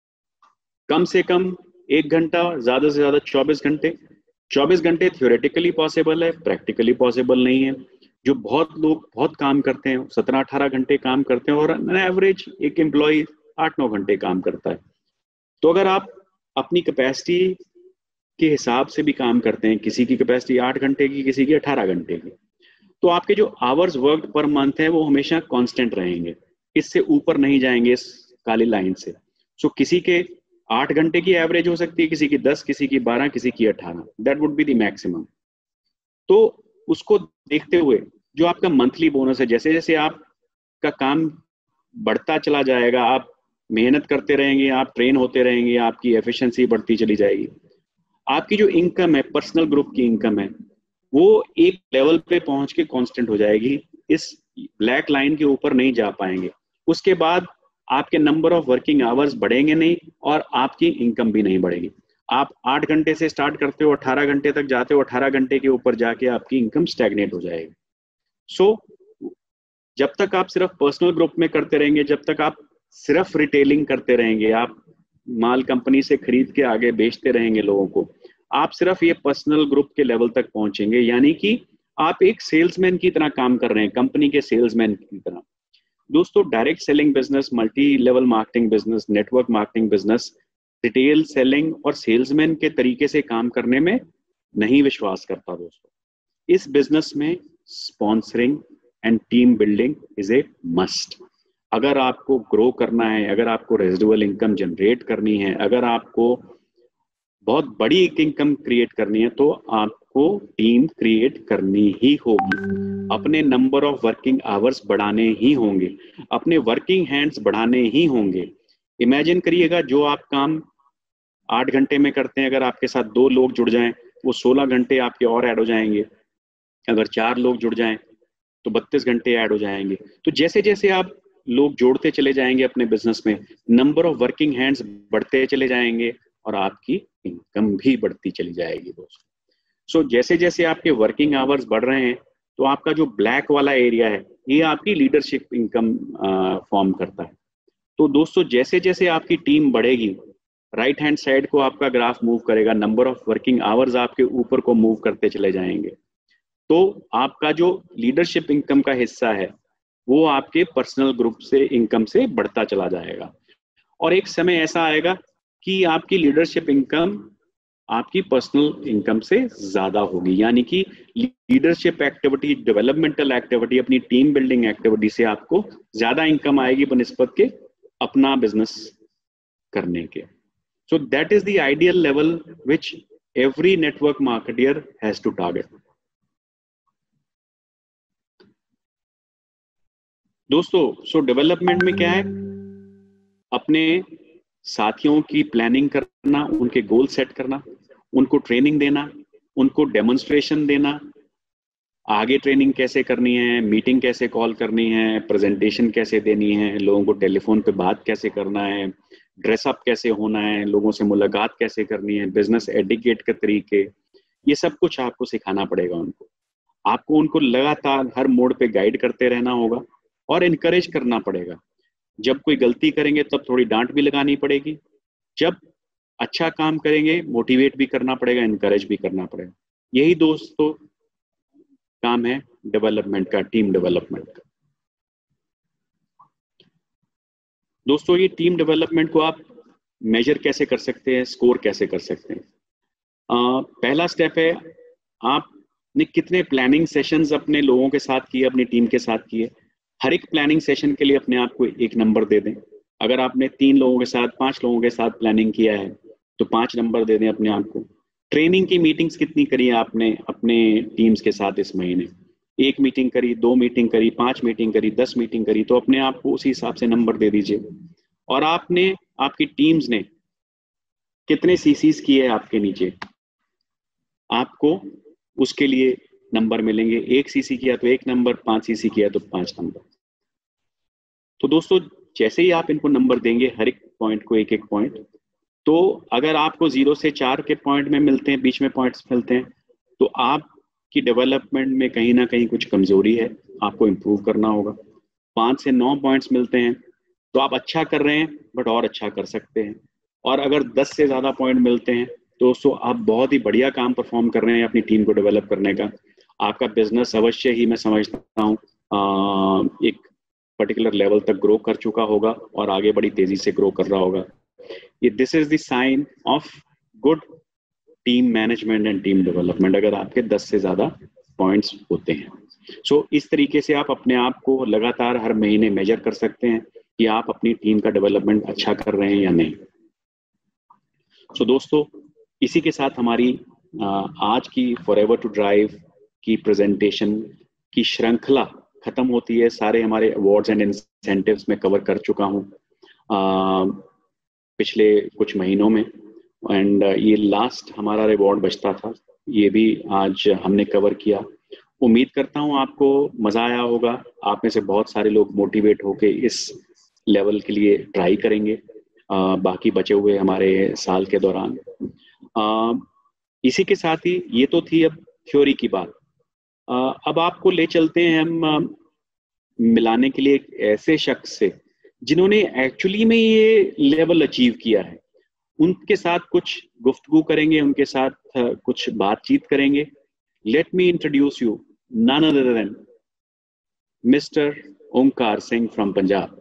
कम से कम एक घंटा, ज्यादा से ज्यादा चौबीस घंटे. चौबीस घंटे थ्योरेटिकली पॉसिबल है, प्रैक्टिकली पॉसिबल नहीं है. जो बहुत लोग बहुत काम करते हैं सत्रह अठारह घंटे काम करते हैं और एवरेज एक एम्प्लॉय आठ नौ घंटे काम करता है. तो अगर आप अपनी कैपेसिटी के हिसाब से भी काम करते हैं, किसी की कैपेसिटी आठ घंटे की, किसी की अठारह घंटे की, तो आपके जो आवर्स वर्क पर मंथ है वो हमेशा कांस्टेंट रहेंगे, इससे ऊपर नहीं जाएंगे इस काली लाइन से. सो so, किसी के आठ घंटे की एवरेज हो सकती है, किसी की दस, किसी की बारह, किसी की अठारह. That would be the maximum. तो उसको देखते हुए जो आपका मंथली बोनस है, जैसे जैसे आपका काम बढ़ता चला जाएगा, आप मेहनत करते रहेंगे, आप ट्रेन होते रहेंगे, आपकी एफिशिएंसी बढ़ती चली जाएगी. आपकी जो इनकम है, पर्सनल ग्रुप की इनकम है, वो एक लेवल पे पहुंच के कांस्टेंट हो जाएगी, इस ब्लैक लाइन के ऊपर नहीं जा पाएंगे. उसके बाद आपके नंबर ऑफ वर्किंग आवर्स बढ़ेंगे नहीं और आपकी इनकम भी नहीं बढ़ेगी. आप आठ घंटे से स्टार्ट करते हो, अठारह घंटे तक जाते हो, अठारह घंटे के ऊपर जाके आपकी इनकम स्टैग्नेट हो जाएगी. सो so, जब तक आप सिर्फ पर्सनल ग्रुप में करते रहेंगे, जब तक आप सिर्फ रिटेलिंग करते रहेंगे, आप माल कंपनी से खरीद के आगे बेचते रहेंगे लोगों को, आप सिर्फ ये पर्सनल ग्रुप के लेवल तक पहुंचेंगे, यानी कि आप एक सेल्समैन की तरह काम कर रहे हैं, कंपनी के सेल्समैन की तरह. दोस्तों direct selling business, multi level marketing business, network marketing business, retail selling और सेल्समैन के तरीके से काम करने में नहीं विश्वास करता. दोस्तों इस बिजनेस में sponsoring and team building is a must. अगर आपको ग्रो करना है, अगर आपको रेजिडुअल इनकम जनरेट करनी है, अगर आपको बहुत बड़ी एक इनकम क्रिएट करनी है, तो आपको टीम क्रिएट करनी ही होगी, अपने नंबर ऑफ वर्किंग आवर्स बढ़ाने ही होंगे, अपने वर्किंग हैंड्स बढ़ाने ही होंगे. इमेजिन करिएगा जो आप काम आठ घंटे में करते हैं, अगर आपके साथ दो लोग जुड़ जाएं वो सोलह घंटे आपके और ऐड हो जाएंगे. अगर चार लोग जुड़ जाएं तो बत्तीस घंटे ऐड हो जाएंगे. तो जैसे जैसे आप लोग जोड़ते चले जाएंगे अपने बिजनेस में, नंबर ऑफ वर्किंग हैंड्स बढ़ते चले जाएंगे और आपकी इनकम भी बढ़ती चली जाएगी. दोस्तों सो so, जैसे जैसे आपके वर्किंग आवर्स बढ़ रहे हैं तो आपका जो ब्लैक वाला एरिया है ये आपकी लीडरशिप इनकम फॉर्म करता है. तो दोस्तों जैसे जैसे आपकी टीम बढ़ेगी, राइट हैंड साइड को आपका ग्राफ मूव करेगा, नंबर ऑफ वर्किंग आवर्स आपके ऊपर को मूव करते चले जाएंगे. तो आपका जो लीडरशिप इनकम का हिस्सा है वो आपके पर्सनल ग्रुप से इनकम से बढ़ता चला जाएगा. और एक समय ऐसा आएगा कि आपकी लीडरशिप इनकम आपकी पर्सनल इनकम से ज्यादा होगी, यानी कि लीडरशिप एक्टिविटी, डेवलपमेंटल एक्टिविटी, अपनी टीम बिल्डिंग एक्टिविटी से आपको ज्यादा इनकम आएगी बनिस्बत के अपना बिजनेस करने के. So that is the ideal level which every network marketeer has to target. दोस्तों सो डेवलपमेंट में क्या है? अपने साथियों की प्लानिंग करना, उनके गोल सेट करना, उनको ट्रेनिंग देना, उनको डेमोन्स्ट्रेशन देना, आगे ट्रेनिंग कैसे करनी है, मीटिंग कैसे कॉल करनी है, प्रेजेंटेशन कैसे देनी है, लोगों को टेलीफोन पे बात कैसे करना है, ड्रेसअप कैसे होना है, लोगों से मुलाकात कैसे करनी है, बिजनेस एटिकेट के तरीके, ये सब कुछ आपको सिखाना पड़ेगा उनको. आपको उनको लगातार हर मोड़ पे गाइड करते रहना होगा और इनकरेज करना पड़ेगा. जब कोई गलती करेंगे तब थोड़ी डांट भी लगानी पड़ेगी, जब अच्छा काम करेंगे मोटिवेट भी करना पड़ेगा, इनकरेज भी करना पड़ेगा. यही दोस्तों काम है डेवलपमेंट का, टीम डेवलपमेंट का. दोस्तों ये टीम डेवलपमेंट को आप मेजर कैसे कर सकते हैं, स्कोर कैसे कर सकते हैं? पहला स्टेप है, आपने कितने प्लानिंग सेशंस अपने लोगों के साथ किए, अपनी टीम के साथ किए। हर एक प्लानिंग सेशन के लिए अपने आप को एक नंबर दे दें। अगर आपने तीन लोगों के साथ, पांच लोगों के साथ प्लानिंग किया है तो पांच नंबर दे दें अपने आप को। ट्रेनिंग की मीटिंग्स कितनी करी आपने अपने टीम्स के साथ इस महीने? एक मीटिंग करी, दो मीटिंग करी, पांच मीटिंग करी, दस मीटिंग करी, तो अपने आप को उसी हिसाब से नंबर दे दीजिए। और आपने, आपकी टीम्स ने कितने सीसीज किए आपके नीचे, आपको उसके लिए नंबर मिलेंगे। एक सीसी किया तो एक नंबर, पांच सीसी किया तो पांच नंबर। तो दोस्तों, जैसे ही आप इनको नंबर देंगे, हर एक पॉइंट को एक एक पॉइंट, तो अगर आपको जीरो से चार के पॉइंट में मिलते हैं, बीच में पॉइंट्स मिलते हैं, तो आपकी डेवलपमेंट में कहीं ना कहीं कुछ कमजोरी है, आपको इम्प्रूव करना होगा। पाँच से नौ पॉइंट्स मिलते हैं तो आप अच्छा कर रहे हैं, बट और अच्छा कर सकते हैं। और अगर दस से ज़्यादा पॉइंट मिलते हैं तो दोस्तों आप बहुत ही बढ़िया काम परफॉर्म कर रहे हैं अपनी टीम को डेवलप करने का। आपका बिजनेस अवश्य ही, मैं समझता हूँ, एक पर्टिकुलर लेवल तक ग्रो कर चुका होगा और आगे बड़ी तेजी से ग्रो कर रहा होगा। ये this is the sign of good team management and team development, अगर आपके दस से ज़्यादा पॉइंट्स होते हैं। सो so, इस तरीके से आप अपने आप को लगातार हर महीने मेजर कर सकते हैं कि आप अपनी टीम का डेवलपमेंट अच्छा कर रहे हैं या नहीं। सो so, दोस्तों, इसी के साथ हमारी आज की फॉरएवर टू ड्राइव की प्रेजेंटेशन की श्रृंखला खत्म होती है। सारे हमारे अवार्ड्स एंड इंसेंटिव्स में कवर कर चुका हूँ पिछले कुछ महीनों में, एंड ये लास्ट हमारा रिवॉर्ड बचता था, ये भी आज हमने कवर किया। उम्मीद करता हूँ आपको मज़ा आया होगा। आप में से बहुत सारे लोग मोटिवेट होके इस लेवल के लिए ट्राई करेंगे आ, बाकी बचे हुए हमारे साल के दौरान। आ, इसी के साथ ही, ये तो थी अब थ्योरी की बात। आ, अब आपको ले चलते हैं हम आ, मिलाने के लिए एक ऐसे शख्स से जिन्होंने एक्चुअली में ये लेवल अचीव किया है। उनके साथ कुछ गुफ्तगू करेंगे, उनके साथ कुछ बातचीत करेंगे। Let me introduce you none other than mister Onkar Singh from Punjab.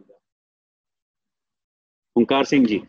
Onkar Singh ji,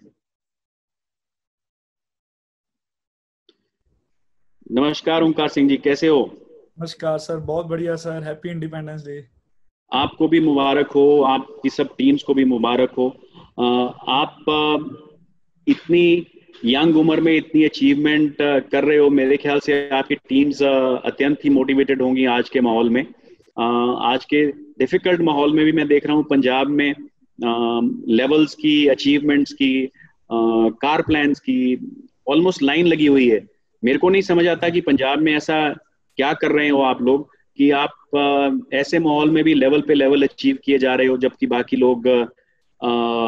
नमस्कार। ओंकार सिंह जी, कैसे हो? नमस्कार सर, बहुत बढ़िया सर। Happy independence day. आपको भी मुबारक हो, आपकी सब टीम्स को भी मुबारक हो। आप इतनी यंग उम्र में इतनी अचीवमेंट कर रहे हो। मेरे ख्याल से आपकी टीम्स अत्यंत ही मोटिवेटेड होंगी आज के माहौल में। आज के डिफिकल्ट माहौल में भी मैं देख रहा हूँ पंजाब में लेवल्स की, अचीवमेंट्स की, कार प्लान्स की ऑलमोस्ट लाइन लगी हुई है। मेरे को नहीं समझ आता कि पंजाब में ऐसा क्या कर रहे हो आप लोग कि आप आ, ऐसे माहौल में भी लेवल पे लेवल अचीव किए जा रहे हो, जबकि बाकी लोग आ,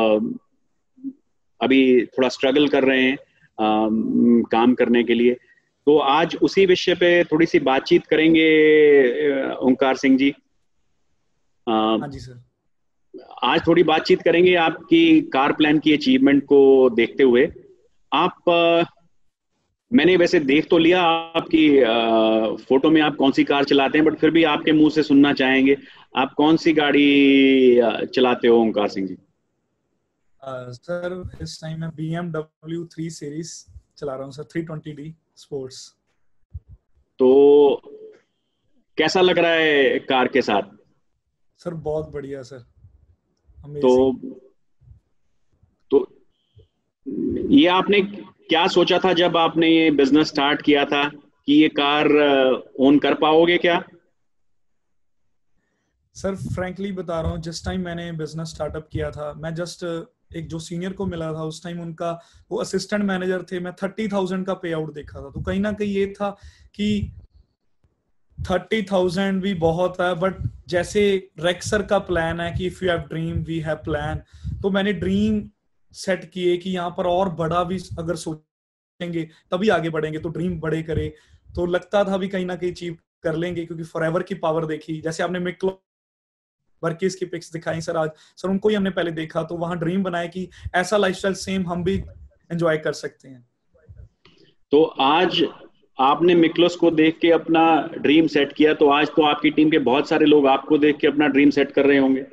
अभी थोड़ा स्ट्रगल कर रहे हैं आ, काम करने के लिए। तो आज उसी विषय पे थोड़ी सी बातचीत करेंगे ओंकार सिंह जी। आ, हाँ जी सर। आज थोड़ी बातचीत करेंगे आपकी कार प्लान की अचीवमेंट को देखते हुए। आप आ, मैंने वैसे देख तो लिया आपकी आ, फोटो में आप कौन सी कार चलाते हैं, बट फिर भी आपके मुंह से सुनना चाहेंगे, आप कौन सी गाड़ी चलाते हो ओंकार सिंह जी? uh, सर इस टाइम मैं B M W three series चला रहा हूँ sir, three twenty D sports. तो कैसा लग रहा है कार के साथ? सर बहुत बढ़िया सर, तो अमेजिंग। तो ये आपने क्या सोचा था जब आपने ये बिजनेस स्टार्ट किया था कि ये कार ओन कर पाओगे क्या? सर फ्रैंकली बता रहा हूँ, जिस टाइम मैंने बिजनेस स्टार्टअप किया था, मैं जस्ट एक जो सीनियर को मिला था उस टाइम, उनका वो असिस्टेंट मैनेजर थे। मैं थर्टी थाउजेंड का पे आउट देखा था, तो कहीं ना कहीं ये था कि थर्टी थाउजेंड भी बहुत है, बट जैसे रेक्सर का प्लान है कि if you have dream we have plan, तो मैंने ड्रीम सेट किए कि यहाँ पर और बड़ा भी अगर सोचेंगे तभी आगे बढ़ेंगे, तो ड्रीम बड़े करे। तो लगता था भी कहीं ना कहीं अचीव कर लेंगे, क्योंकि फॉरएवर की पावर देखी। जैसे आपने मिक्लो वर्कीज की पिक्स दिखाई सर आज, सर उनको ही हमने पहले देखा, तो वहां ड्रीम बनाया कि ऐसा लाइफस्टाइल सेम हम भी एंजॉय कर सकते हैं। तो आज आपने मिक्लोस को देख के अपना ड्रीम सेट किया, तो आज तो आपकी टीम के बहुत सारे लोग आपको देख के अपना ड्रीम सेट कर रहे होंगे।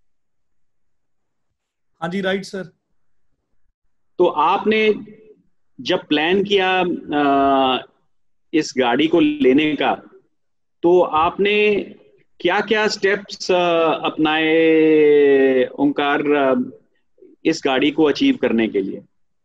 हाँ जी, राइट सर। तो आपने जब प्लान किया आ, इस गाड़ी को लेने का, तो आपने क्या क्या स्टेप्स अपनाए ओंकार इस गाड़ी को अचीव करने के लिए?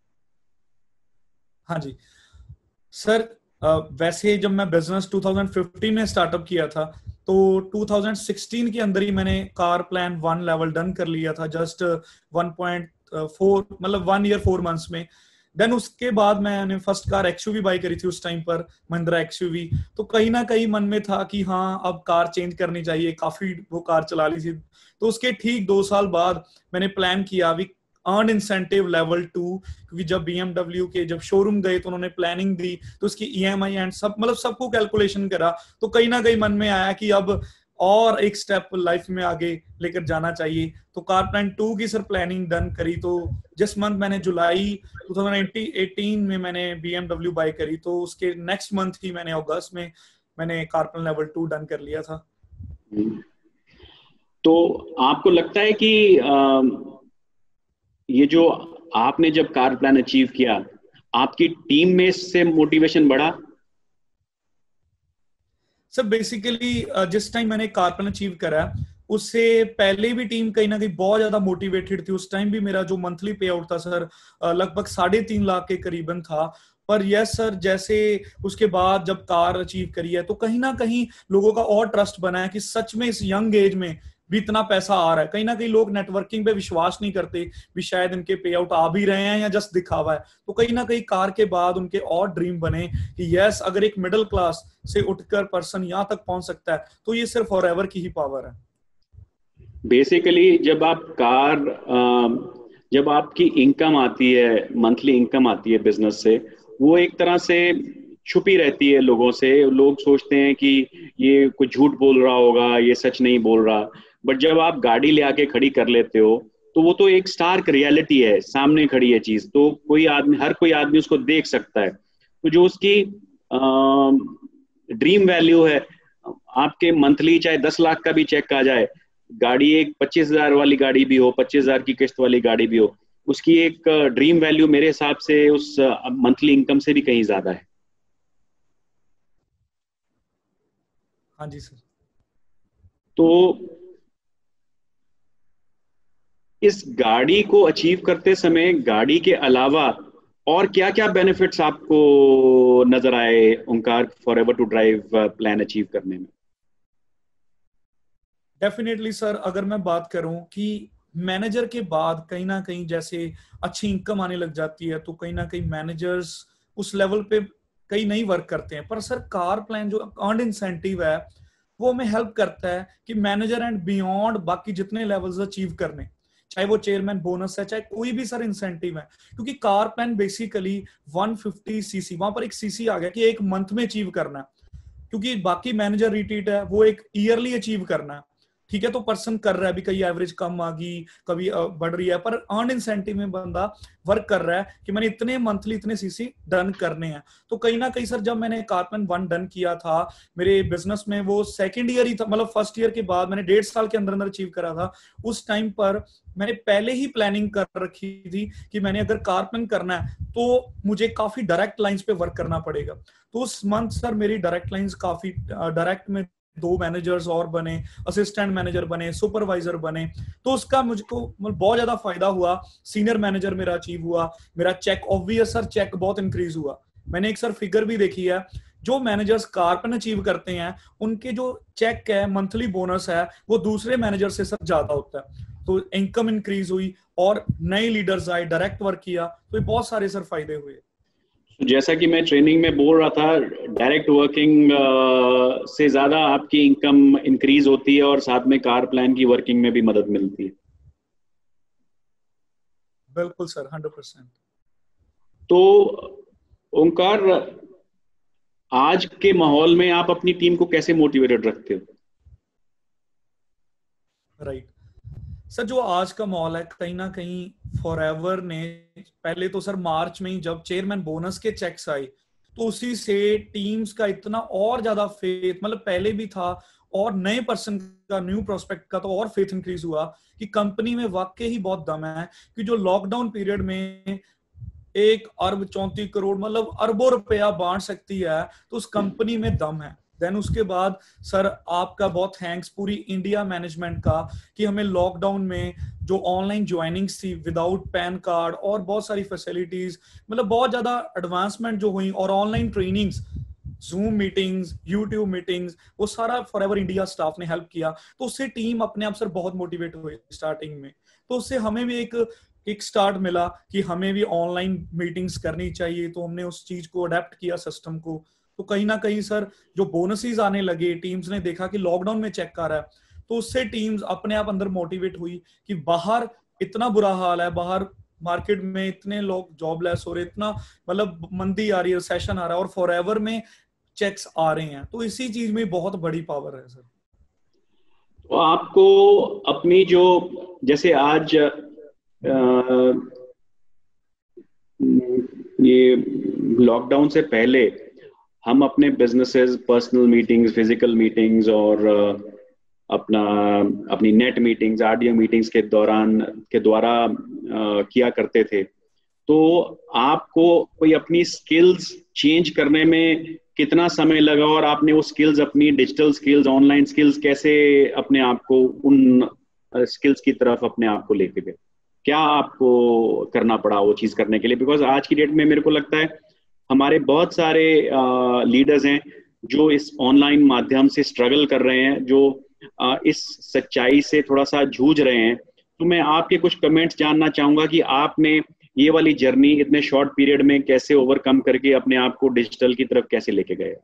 हाँ जी सर, वैसे जब मैं बिजनेस टू थाउजेंड फिफ्टीन में स्टार्टअप किया था, तो टू थाउजेंड सिक्सटीन के अंदर ही मैंने car plan one level done कर लिया था, जस्ट वन पॉइंट फोर मतलब वन ईयर फोर मंथ्स में। देन उसके बाद मैंने फर्स्ट कार एक्सयूवी बाई करी थी उस टाइम पर, महिंद्रा एक्सयूवी। तो कहीं ना कहीं मन में था कि हाँ अब कार चेंज करनी चाहिए, काफी वो कार चला ली थी। तो उसके ठीक दो साल बाद मैंने प्लान किया अभी अर्न इंसेंटिव लेवल टू, क्योंकि जब बीएमडब्ल्यू के जब शोरूम गए तो उन्होंने प्लानिंग दी, तो उसकी ईएमआई एंड सब मतलब सबको कैलकुलेशन करा। तो कहीं ना कहीं मन में आया कि अब और एक स्टेप लाइफ में आगे लेकर जाना चाहिए। तो कार प्लान टू की सर प्लानिंग डन करी। तो जिस मंथ मैंने जुलाई टू थाउजेंड एटीन में मैंने बीएमडब्ल्यू बाय करी, तो उसके नेक्स्ट मंथ ही मैंने अगस्त में मैंने car plan level two done कर लिया था। तो आपको लगता है कि आ, ये जो आपने जब कार प्लान अचीव किया, आपकी टीम में इससे मोटिवेशन बढ़ा? सर बेसिकली जिस टाइम मैंने कार प्लान अचीव करा, उससे पहले भी टीम कहीं ना कहीं बहुत ज्यादा मोटिवेटेड थी। उस टाइम भी मेरा जो मंथली पे आउट था सर लगभग साढ़े तीन लाख के करीबन था। पर यस सर, जैसे उसके बाद जब कार अचीव करी है, तो कहीं ना कहीं लोगों का और ट्रस्ट बना है कि सच में इस यंग एज में भी इतना पैसा आ रहा है। कहीं ना कहीं लोग नेटवर्किंग पे विश्वास नहीं करते भी शायद इनके पे आउट आ भी रहे हैं या जस्ट दिखावा है। तो कहीं ना कहीं कार के बाद उनके और ड्रीम बने कि यस, अगर एक मिडिल क्लास से उठकर पर्सन यहाँ तक पहुंच सकता है, तो ये सिर्फ फॉरएवर की ही पावर है। बेसिकली जब आप कार जब आपकी इनकम आती है, मंथली इनकम आती है बिजनेस से, वो एक तरह से छुपी रहती है लोगों से। लोग सोचते हैं कि ये कुछ झूठ बोल रहा होगा, ये सच नहीं बोल रहा। बट जब आप गाड़ी ले आके खड़ी कर लेते हो, तो वो तो एक स्टार्क रियलिटी है, सामने खड़ी है चीज, तो कोई आदमी, हर कोई आदमी उसको देख सकता है। तो जो उसकी ड्रीम वैल्यू है, आपके मंथली चाहे दस लाख का भी चेक आ जाए, गाड़ी एक पच्चीस हजार वाली गाड़ी भी हो, पच्चीस हजार की किस्त वाली गाड़ी भी हो, उसकी एक ड्रीम वैल्यू मेरे हिसाब से उस मंथली इनकम से भी कहीं ज्यादा है। हाँ जी सर। तो इस गाड़ी को अचीव करते समय गाड़ी के अलावा और क्या क्या बेनिफिट्स आपको नजर आए Onkar, forever to drive plan achieve करने में? डेफिनेटली सर, अगर मैं बात करूं कि मैनेजर के बाद कहीं ना कहीं जैसे अच्छी इनकम आने लग जाती है, तो कहीं ना कहीं मैनेजर्स उस लेवल पे कहीं नहीं वर्क करते हैं। पर सर कार प्लान जो अर्नड इंसेंटिव है, वो हमें हेल्प करता है कि मैनेजर एंड बियॉन्ड बाकी जितने लेवल्स अचीव करने, चाहे वो चेयरमैन बोनस है, चाहे कोई भी सर इंसेंटिव है। क्योंकि car plan basically one fifty CC, वहां पर एक सीसी आ गया कि एक मंथ में अचीव करना है। क्योंकि बाकी मैनेजर रिट्रीट है, वो एक ईयरली अचीव करना है। ठीक है, तो पर्सन कर रहा है, अभी कहीं एवरेज कम आ गई, कभी बढ़ रही है, पर अर्न इंसेंटिव में बंदा वर्क कर रहा है कि मैंने इतने मंथली इतने सीसी डन करने हैं। तो कहीं ना कहीं सर, जब मैंने कारप्लान वन डन किया था मेरे बिजनेस में, वो सेकंड ईयर ही था, मतलब फर्स्ट ईयर के बाद मैंने डेढ़ साल के अंदर अंदर अचीव करा था। उस टाइम पर मैंने पहले ही प्लानिंग कर रखी थी कि मैंने अगर कारप्लान करना है तो मुझे काफी डायरेक्ट लाइंस पे वर्क करना पड़ेगा। तो उस मंथ सर मेरी डायरेक्ट लाइंस काफी डायरेक्ट में दो मैनेजर्स और बने, असिस्टेंट मैनेजर बने, सुपरवाइजर बने। तो उसका मुझको बहुत ज्यादा फायदा हुआ। सीनियर मैनेजर मेरा अचीव हुआ, मेरा चेक ऑब्वियस सर चेक बहुत इंक्रीज हुआ। मैंने एक सर फिगर भी देखी है, जो मैनेजर्स कारपन अचीव करते हैं उनके जो चेक है, मंथली बोनस है, वो दूसरे मैनेजर से सर ज्यादा होता है। तो इनकम इंक्रीज हुई और नए लीडर्स आए, डायरेक्ट वर्क किया, तो ये बहुत सारे सर फायदे हुए। जैसा कि मैं ट्रेनिंग में बोल रहा था, डायरेक्ट वर्किंग से ज्यादा आपकी इनकम इंक्रीज होती है और साथ में कार प्लान की वर्किंग में भी मदद मिलती है। बिल्कुल सर, हंड्रेड परसेंट। तो ओंकार, आज के माहौल में आप अपनी टीम को कैसे मोटिवेटेड रखते हो? राइट सर, जो आज का माहौल है, कहीं ना कहीं फॉरएवर ने पहले तो सर मार्च में ही जब चेयरमैन बोनस के चेक्स आए, तो उसी से टीम्स का इतना और ज्यादा फेथ, मतलब पहले भी था और नए पर्सन का, न्यू प्रोस्पेक्ट का तो और फेथ इंक्रीज हुआ कि कंपनी में वाकई ही बहुत दम है। कि जो लॉकडाउन पीरियड में एक अरब चौंतीस करोड़ मतलब अरबों रुपया बांट सकती है, तो उस कंपनी में दम है। देन उसके बाद सर आपका बहुत थैंक्स पूरी इंडिया मैनेजमेंट का कि हमें लॉकडाउन में जो ऑनलाइन ज्वाइनिंग्स थी विदाउट पैन कार्ड और बहुत सारी फैसिलिटीज, मतलब बहुत ज्यादा एडवांसमेंट जो हुई, और online trainings, zoom meetings, YouTube meetings, वो सारा फॉरएवर इंडिया स्टाफ ने हेल्प किया। तो उससे टीम अपने आप सर बहुत मोटिवेट हुई स्टार्टिंग में। तो उससे हमें भी एक एक स्टार्ट मिला कि हमें भी ऑनलाइन मीटिंग्स करनी चाहिए, तो हमने उस चीज को अडेप्ट किया सिस्टम को। तो कहीं ना कहीं सर जो बोनसेस आने लगे, टीम्स ने देखा कि लॉकडाउन में चेक कर रहा है, तो उससे टीम्स अपने आप अंदर मोटिवेट हुई कि बाहर इतना बुरा हाल है, बाहर मार्केट में इतने लोग जॉबलेस हो रहे, इतना मतलब मंदी आ रही है, सेशन आ रहा है, और फॉरएवर में चेक्स आ रहे हैं। तो इसी चीज में बहुत बड़ी पावर है सर। तो आपको अपनी जो, जैसे आज आ, ये लॉकडाउन से पहले हम अपने businesses, personal meetings, physical meetings और अपना अपनी नेट मीटिंग्स, ऑडियो मीटिंग्स के दौरान के द्वारा किया करते थे। तो आपको कोई अपनी स्किल्स चेंज करने में कितना समय लगा, और आपने वो स्किल्स, अपनी डिजिटल स्किल्स, ऑनलाइन स्किल्स, कैसे अपने आप को उन स्किल्स की तरफ अपने आप को लेके गए? क्या आपको करना पड़ा वो चीज करने के लिए? बिकॉज आज की डेट में मेरे को लगता है हमारे बहुत सारे लीडर्स हैं जो इस ऑनलाइन माध्यम से स्ट्रगल कर रहे हैं, जो आ, इस सच्चाई से थोड़ा सा जूझ रहे हैं। तो मैं आपके कुछ कमेंट्स जानना चाहूंगा कि आपने ये वाली जर्नी इतने शॉर्ट पीरियड में कैसे ओवरकम करके अपने आप को डिजिटल की तरफ कैसे लेके गए?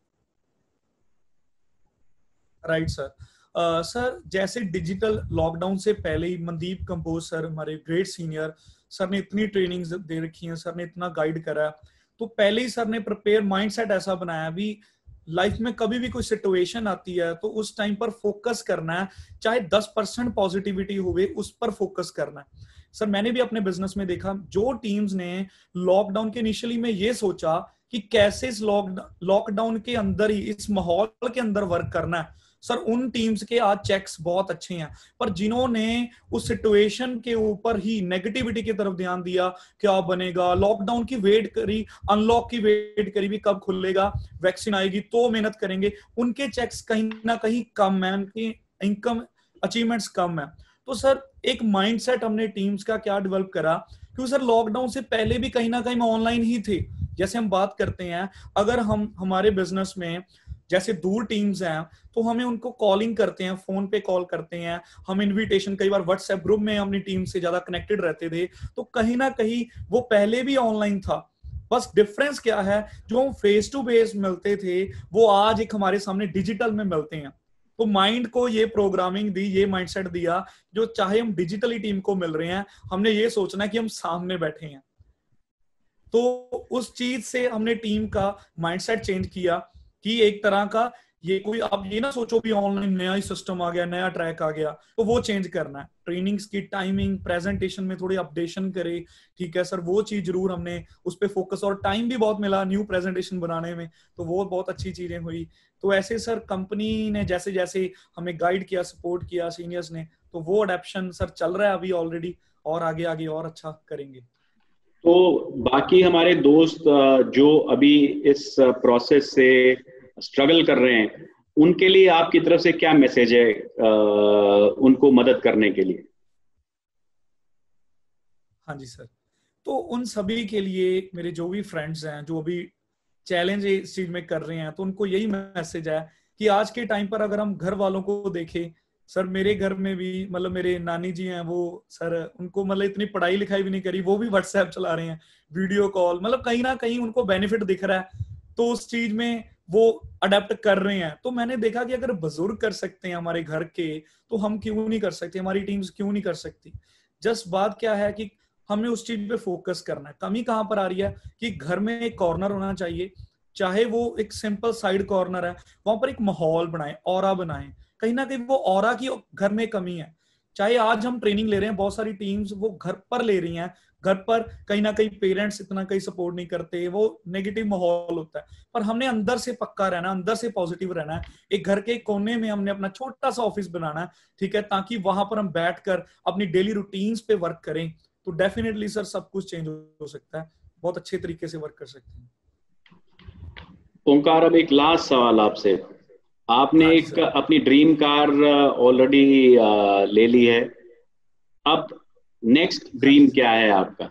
Right sir. Uh, सर जैसे डिजिटल लॉकडाउन से पहले ही मनदीप कंपोज सर, हमारे ग्रेट सीनियर सर, ने इतनी ट्रेनिंग्स दे रखी हैं, सर ने इतना गाइड करा, तो पहले ही सर ने प्रिपेयर माइंडसेट ऐसा बनाया भी लाइफ में कभी भी कोई सिचुएशन आती है तो उस टाइम पर फोकस करना है, चाहे दस परसेंट पॉजिटिविटी हुए उस पर फोकस करना है। सर मैंने भी अपने बिजनेस में देखा, जो टीम्स ने लॉकडाउन के इनिशियली में ये सोचा कि कैसे इस लॉकडाउन के अंदर ही, इस माहौल के अंदर वर्क करना है, सर उन टीम्स के आज चेक्स बहुत अच्छे हैं। पर जिन्होंने उस सिचुएशन के ऊपर ही नेगेटिविटी की तरफ ध्यान दिया, क्या बनेगा, लॉकडाउन की वेट करी, अनलॉक की वेट करी भी कब खुलेगा, वैक्सीन आएगी तो मेहनत करेंगे, उनके चेक्स कहीं ना कहीं कम है, उनकी इनकम अचीवमेंट्स कम है। तो सर एक माइंडसेट हमने टीम्स का क्या डेवलप करा, क्योंकि सर लॉकडाउन से पहले भी कहीं ना कहीं ऑनलाइन ही थे। जैसे हम बात करते हैं, अगर हम हमारे बिजनेस में जैसे दूर टीम्स हैं तो हमें उनको कॉलिंग करते हैं, फोन पे कॉल करते हैं, हम इनविटेशन, कई बार व्हाट्सएप ग्रुप में अपनी टीम से ज्यादा कनेक्टेड रहते थे, तो कहीं ना कहीं वो पहले भी ऑनलाइन था। बस डिफरेंस क्या है, जो हम फेस टू फेस मिलते थे वो आज एक हमारे सामने डिजिटल में मिलते हैं। तो माइंड को ये प्रोग्रामिंग दी, ये माइंडसेट दिया, जो चाहे हम डिजिटली टीम को मिल रहे हैं, हमने ये सोचना है कि हम सामने बैठे हैं। तो उस चीज से हमने टीम का माइंडसेट चेंज किया कि एक तरह का ये कोई, आप ये ना सोचो भी ऑनलाइन नया ही सिस्टम आ गया, नया ट्रैक आ गया, तो वो चेंज करना है। ट्रेनिंग्स की टाइमिंग, प्रेजेंटेशन में थोड़ी अपडेशन करे, ठीक है सर, वो चीज जरूर हमने उस पर फोकस, और टाइम भी बहुत मिला न्यू प्रेजेंटेशन बनाने में, तो वो बहुत अच्छी चीजें हुई। तो ऐसे सर कंपनी ने जैसे जैसे हमें गाइड किया, सपोर्ट किया सीनियर्स ने, तो वो अडेप्शन सर चल रहा है अभी ऑलरेडी, और आगे आगे और अच्छा करेंगे। तो बाकी हमारे दोस्त जो अभी इस प्रोसेस से स्ट्रगल कर रहे हैं, उनके लिए आपकी तरफ से क्या मैसेज है आ, उनको मदद करने के लिए? हाँ जी सर, तो उन सभी के लिए मेरे जो भी फ्रेंड्स हैं जो अभी चैलेंज इस चीज में कर रहे हैं, तो उनको यही मैसेज है कि आज के टाइम पर अगर हम घर वालों को देखें, सर मेरे घर में भी मतलब मेरे नानी जी हैं, वो सर उनको मतलब इतनी पढ़ाई लिखाई भी नहीं करी, वो भी व्हाट्सएप चला रहे हैं, वीडियो कॉल, मतलब कहीं ना कहीं उनको बेनिफिट दिख रहा है, तो उस चीज में वो अडेप्ट कर रहे हैं। तो मैंने देखा कि अगर बुजुर्ग कर सकते हैं हमारे घर के, तो हम क्यों नहीं कर सकते, हमारी टीम्स क्यों नहीं कर सकती। जस्ट बात क्या है कि हमें उस चीज पे फोकस करना है। कमी कहां पर आ रही है कि घर में एक कॉर्नर होना चाहिए, चाहे वो एक सिंपल साइड कॉर्नर है, वहां पर एक माहौल बनाए, ऑरा बनाए। कहीं ना कहीं वो ऑरा की घर में कमी है। चाहे आज हम ट्रेनिंग ले रहे हैं, बहुत सारी टीम्स वो घर पर ले रही हैं, घर पर कहीं ना कहीं पेरेंट्स इतना कहीं सपोर्ट नहीं करते, वो नेगेटिव माहौल होता है, पर हमने अंदर से पक्का रहना, अंदर से पॉजिटिव रहना है। एक घर के कोने में हमने अपना छोटा सा ऑफिस बनाना है, ठीक है, ताकि वहां पर हम बैठकर अपनी डेली रूटीन्स पे वर्क करें, तो डेफिनेटली सर सब कुछ चेंज हो सकता है। बहुत अच्छे तरीके से वर्क कर सकते हैं। ओंकार, अब एक लास्ट सवाल आपसे। आपने हाँ जी एक सर। अपनी ड्रीम कार ऑलरेडी ले ली है, अब नेक्स्ट हाँ जी ड्रीम सर। क्या है आपका?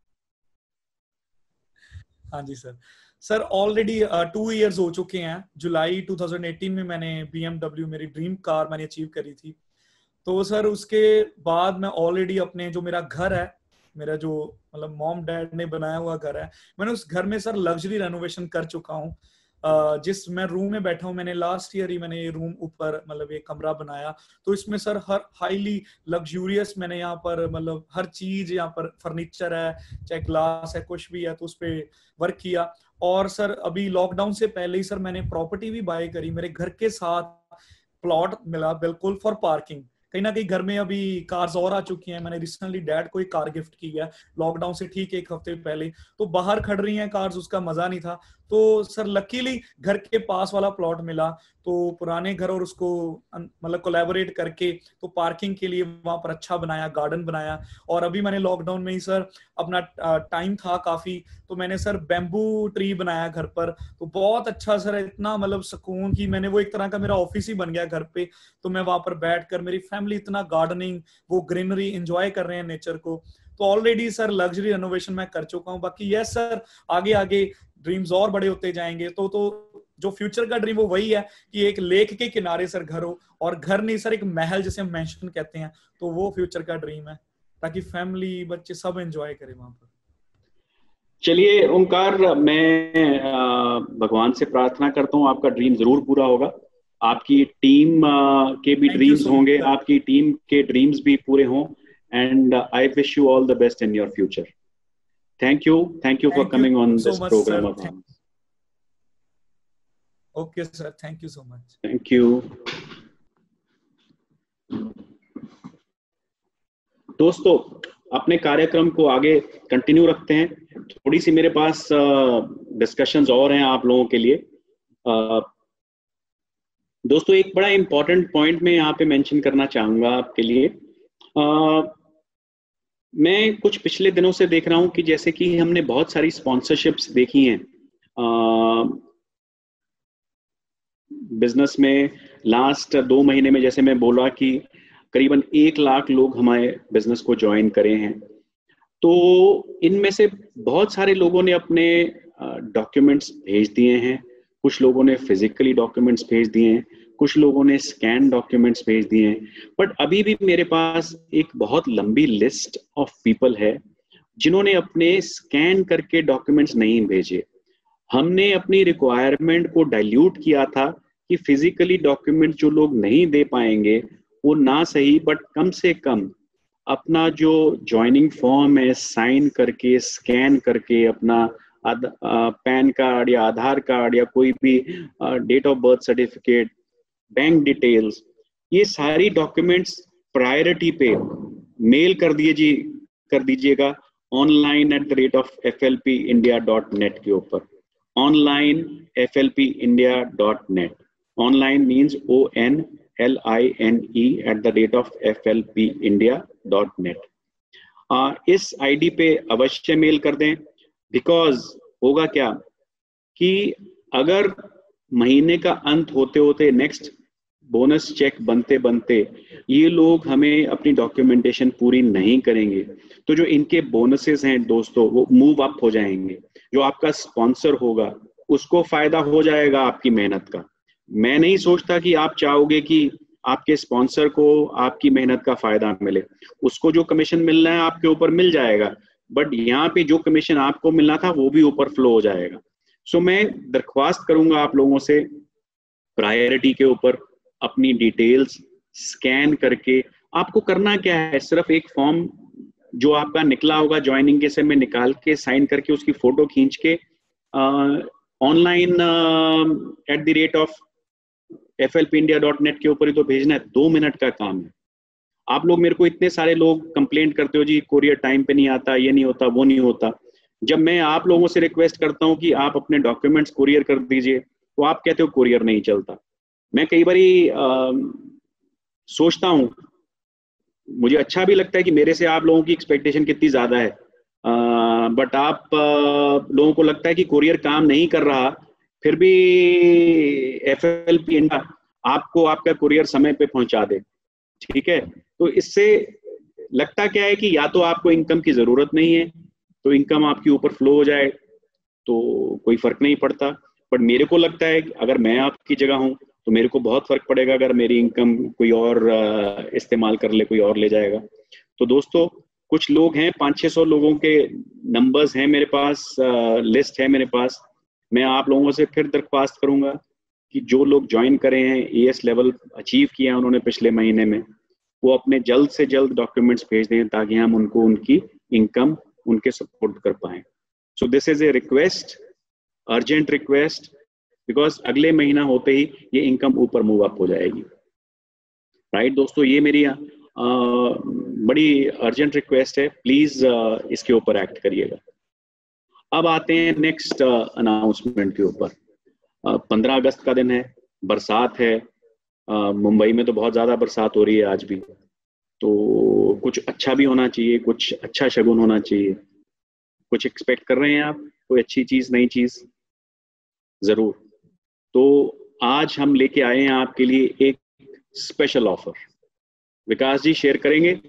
हाँ जी sir. Sir already two years हो चुके हैं। जुलाई टू थाउजेंड एटीन में मैंने बी एम डब्ल्यू, मेरी ड्रीम कार मैंने अचीव करी थी। तो सर उसके बाद मैं ऑलरेडी अपने जो मेरा घर है, मेरा जो मतलब मॉम डैड ने बनाया हुआ घर है, मैंने उस घर में सर लग्जरी रेनोवेशन कर चुका हूँ। जिस मैं रूम में बैठा हूँ, मैंने लास्ट ईयर ही मैंने ये रूम ऊपर मतलब ये कमरा बनाया। तो इसमें सर हर हाईली लग्जूरियस मैंने यहाँ पर मतलब हर चीज, यहाँ पर फर्नीचर है, चाहे ग्लास है, कुछ भी है, तो उस पर वर्क किया। और सर अभी लॉकडाउन से पहले ही सर मैंने प्रॉपर्टी भी बाय करी, मेरे घर के साथ प्लॉट मिला बिल्कुल फॉर पार्किंग। कहीं ना कहीं घर में अभी कार्स और आ चुकी हैं। मैंने रिसेंटली डैड को एक कार गिफ्ट की है लॉकडाउन से ठीक एक हफ्ते पहले। तो बाहर खड़ रही हैं कार्स, उसका मजा नहीं था। तो सर लकीली घर के पास वाला प्लॉट मिला, तो पुराने घर और उसको मतलब कोलैबोरेट करके तो पार्किंग के लिए वहां पर अच्छा बनाया, गार्डन बनाया। और अभी मैंने लॉकडाउन में ही सर अपना टाइम था काफी, तो मैंने सर बैम्बू ट्री बनाया घर पर। तो बहुत अच्छा सर, इतना मतलब सुकून की मैंने वो एक तरह का मेरा ऑफिस ही बन गया घर पे। तो मैं वहां पर बैठकर, मेरी फैमिली इतना गार्डनिंग, वो ग्रीनरी एंजॉय कर रहे हैं, नेचर को। तो ऑलरेडी सर लग्जरी रेनोवेशन मैं कर चुका हूँ। बाकी यस सर, आगे आगे ड्रीम्स और बड़े होते जाएंगे। तो तो जो फ्यूचर का ड्रीम वो वही है कि एक लेक के किनारे सर घर हो, और घर नहीं सर एक महल जिसे हम मेंशन कहते हैं, तो वो फ्यूचर का ड्रीम है, ताकि फैमिली बच्चे सब एंजॉय करें वहां पर। चलिए ओंकार, मैं अ, भगवान से प्रार्थना करता हूँ आपका ड्रीम जरूर पूरा होगा। आपकी टीम अ, के भी थैंक यू ड्रीम्स सो होंगे, मच। आपकी टीम के ड्रीम्स भी पूरे हों। And I wish you all the best in your future. Thank you, thank you for thank you coming on so this much program sir. Of ours. Okay sir, thank you so much. Thank you. दोस्तों, अपने कार्यक्रम को आगे continue रखते हैं। थोड़ी सी मेरे पास discussions और हैं आप लोगों के लिए। अ, दोस्तों, एक बड़ा इंपॉर्टेंट पॉइंट मैं यहाँ पे मेंशन करना चाहूंगा आपके लिए। आ, मैं कुछ पिछले दिनों से देख रहा हूँ कि जैसे कि हमने बहुत सारी स्पॉन्सरशिप्स देखी हैं बिजनेस में। लास्ट दो महीने में जैसे मैं बोला कि करीबन एक लाख लोग हमारे बिजनेस को ज्वाइन करे हैं। तो इनमें से बहुत सारे लोगों ने अपने डॉक्यूमेंट्स भेज दिए हैं, कुछ लोगों ने फिजिकली डॉक्यूमेंट्स भेज दिए हैं, कुछ लोगों ने स्कैन डॉक्यूमेंट्स भेज दिए हैं। बट अभी भी मेरे पास एक बहुत लंबी लिस्ट ऑफ पीपल है जिन्होंने अपने स्कैन करके डॉक्यूमेंट्स नहीं भेजे। हमने अपनी रिक्वायरमेंट को डाइल्यूट किया था कि फिजिकली डॉक्यूमेंट जो लोग नहीं दे पाएंगे वो ना सही, बट कम से कम अपना जो ज्वाइनिंग फॉर्म है साइन करके, स्कैन करके अपना पैन कार्ड या आधार कार्ड या कोई भी date of birth certificate, bank details, ये सारी डॉक्यूमेंट्स प्रायोरिटी पे मेल कर दीजिए कर दीजिएगा online at the rate of F L P India dot net के ऊपर। Online F L P India dot net, online means O N L I N E at the rate of F L P India dot net. इस ID पे अवश्य mail कर दें। Because होगा क्या कि अगर महीने का अंत होते होते, नेक्स्ट बोनस चेक बनते बनते ये लोग हमें अपनी डॉक्यूमेंटेशन पूरी नहीं करेंगे, तो जो इनके बोनसेस हैं दोस्तों वो मूव अप हो जाएंगे। जो आपका स्पॉन्सर होगा उसको फायदा हो जाएगा आपकी मेहनत का। मैं नहीं सोचता कि आप चाहोगे कि आपके स्पॉन्सर को आपकी मेहनत का फायदा मिले। उसको जो कमीशन मिलना है आपके ऊपर मिल जाएगा, बट यहाँ पे जो कमीशन आपको मिलना था वो भी ऊपर फ्लो हो जाएगा। सो मैं दरख्वास्त करूंगा आप लोगों से, प्रायोरिटी के ऊपर अपनी डिटेल्स स्कैन करके, आपको करना क्या है, सिर्फ एक फॉर्म जो आपका निकला होगा ज्वाइनिंग के समय निकाल के साइन करके उसकी फोटो खींच के online at the rate of F L P India dot net के ऊपर ही तो भेजना है। दो मिनट का काम है। आप लोग, मेरे को इतने सारे लोग कंप्लेंट करते हो जी कोरियर टाइम पे नहीं आता, ये नहीं होता, वो नहीं होता। जब मैं आप लोगों से रिक्वेस्ट करता हूँ कि आप अपने डॉक्यूमेंट्स कुरियर कर दीजिए तो आप कहते हो कुरियर नहीं चलता। मैं कई बारी सोचता हूँ, मुझे अच्छा भी लगता है कि मेरे से आप लोगों की एक्सपेक्टेशन कितनी ज्यादा है। आ, बट आप आ, लोगों को लगता है कि कुरियर काम नहीं कर रहा, फिर भी एफ एल पी इंडिया आपको आपका कुरियर समय पे पहुंचा दे, ठीक है। तो इससे लगता क्या है कि या तो आपको इनकम की जरूरत नहीं है, तो इनकम आपके ऊपर फ्लो हो जाए तो कोई फर्क नहीं पड़ता। बट मेरे को लगता है कि अगर मैं आपकी जगह हूं तो मेरे को बहुत फर्क पड़ेगा अगर मेरी इनकम कोई और इस्तेमाल कर ले, कोई और ले जाएगा। तो दोस्तों, कुछ लोग हैं, पाँच छह सौ लोगों के नंबर्स हैं मेरे पास, लिस्ट है मेरे पास। मैं आप लोगों से फिर दरख्वास्त करूंगा कि जो लोग ज्वाइन करे हैं, ए एस लेवल अचीव किया है उन्होंने पिछले महीने में, वो अपने जल्द से जल्द डॉक्यूमेंट्स भेज दें ताकि हम उनको उनकी इनकम उनके सपोर्ट कर पाएं। So this is a request, urgent request, because अगले महीना होते ही ये इनकम ऊपर मूव अप हो जाएगी। राइट right, दोस्तों, ये मेरी आ, बड़ी अर्जेंट रिक्वेस्ट है, प्लीज इसके ऊपर एक्ट करिएगा। अब आते हैं नेक्स्ट अनाउंसमेंट के ऊपर। पंद्रह अगस्त का दिन है, बरसात है, मुंबई में तो बहुत ज्यादा बरसात हो रही है आज भी, तो कुछ अच्छा भी होना चाहिए, कुछ अच्छा शगुन होना चाहिए। कुछ एक्सपेक्ट कर रहे हैं आप, कोई अच्छी चीज, नई चीज? जरूर। तो आज हम लेके आए हैं आपके लिए एक special offer. Vikas ji share करेंगे?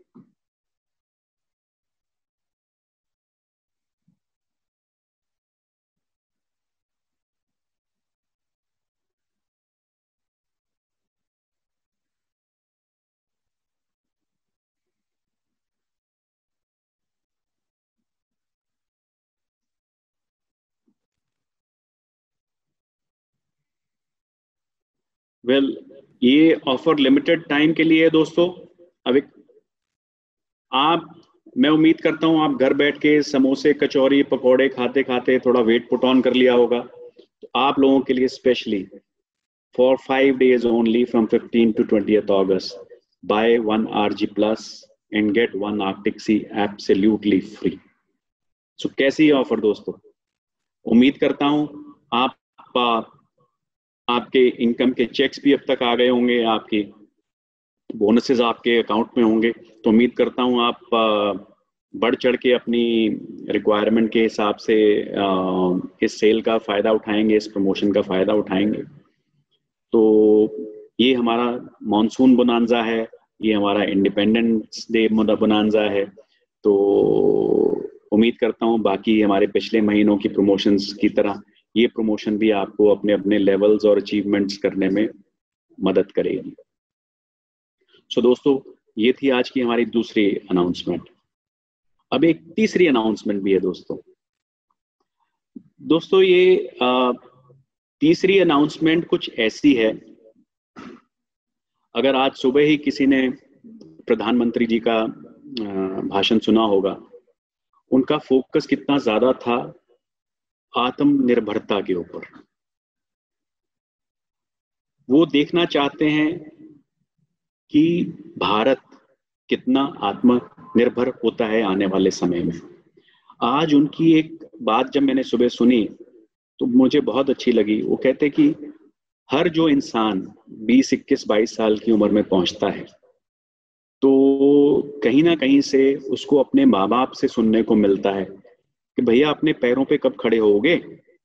वेल well, ये ऑफर लिमिटेड टाइम के लिए है दोस्तों। अब एक आप, मैं उम्मीद करता हूं आप घर बैठ के समोसे, कचौरी, पकौड़े खाते खाते थोड़ा वेट पुट ऑन कर लिया होगा। तो आप लोगों के लिए specially for five days only from fifteen to twentieth August, buy one R G plus and get one arctic sea absolutely free. So कैसी है ऑफर दोस्तों? उम्मीद करता हूं आप, आप आपके इनकम के चेक्स भी अब तक आ गए होंगे, आपकी बोनसेस आपके अकाउंट में होंगे। तो उम्मीद करता हूं आप बढ़ चढ़ के अपनी रिक्वायरमेंट के हिसाब से इस सेल का फ़ायदा उठाएंगे, इस प्रमोशन का फ़ायदा उठाएंगे। तो ये हमारा मॉनसून बोनांजा है, ये हमारा इंडिपेंडेंस डे बोनांजा है। तो उम्मीद करता हूँ बाकी हमारे पिछले महीनों की प्रमोशंस की तरह ये प्रमोशन भी आपको अपने अपने लेवल्स और अचीवमेंट्स करने में मदद करेगी। सो so, दोस्तों, ये थी आज की हमारी दूसरी अनाउंसमेंट। अब एक तीसरी अनाउंसमेंट भी है दोस्तों। दोस्तों ये आ, तीसरी अनाउंसमेंट कुछ ऐसी है, अगर आज सुबह ही किसी ने प्रधानमंत्री जी का भाषण सुना होगा, उनका फोकस कितना ज्यादा था आत्मनिर्भरता के ऊपर। वो देखना चाहते हैं कि भारत कितना आत्मनिर्भर होता है आने वाले समय में। आज उनकी एक बात जब मैंने सुबह सुनी तो मुझे बहुत अच्छी लगी। वो कहते कि हर जो इंसान बीस, इक्कीस, बाईस साल की उम्र में पहुंचता है तो कहीं ना कहीं से उसको अपने माँ बाप से सुनने को मिलता है कि भैया अपने पैरों पे कब खड़े होगे।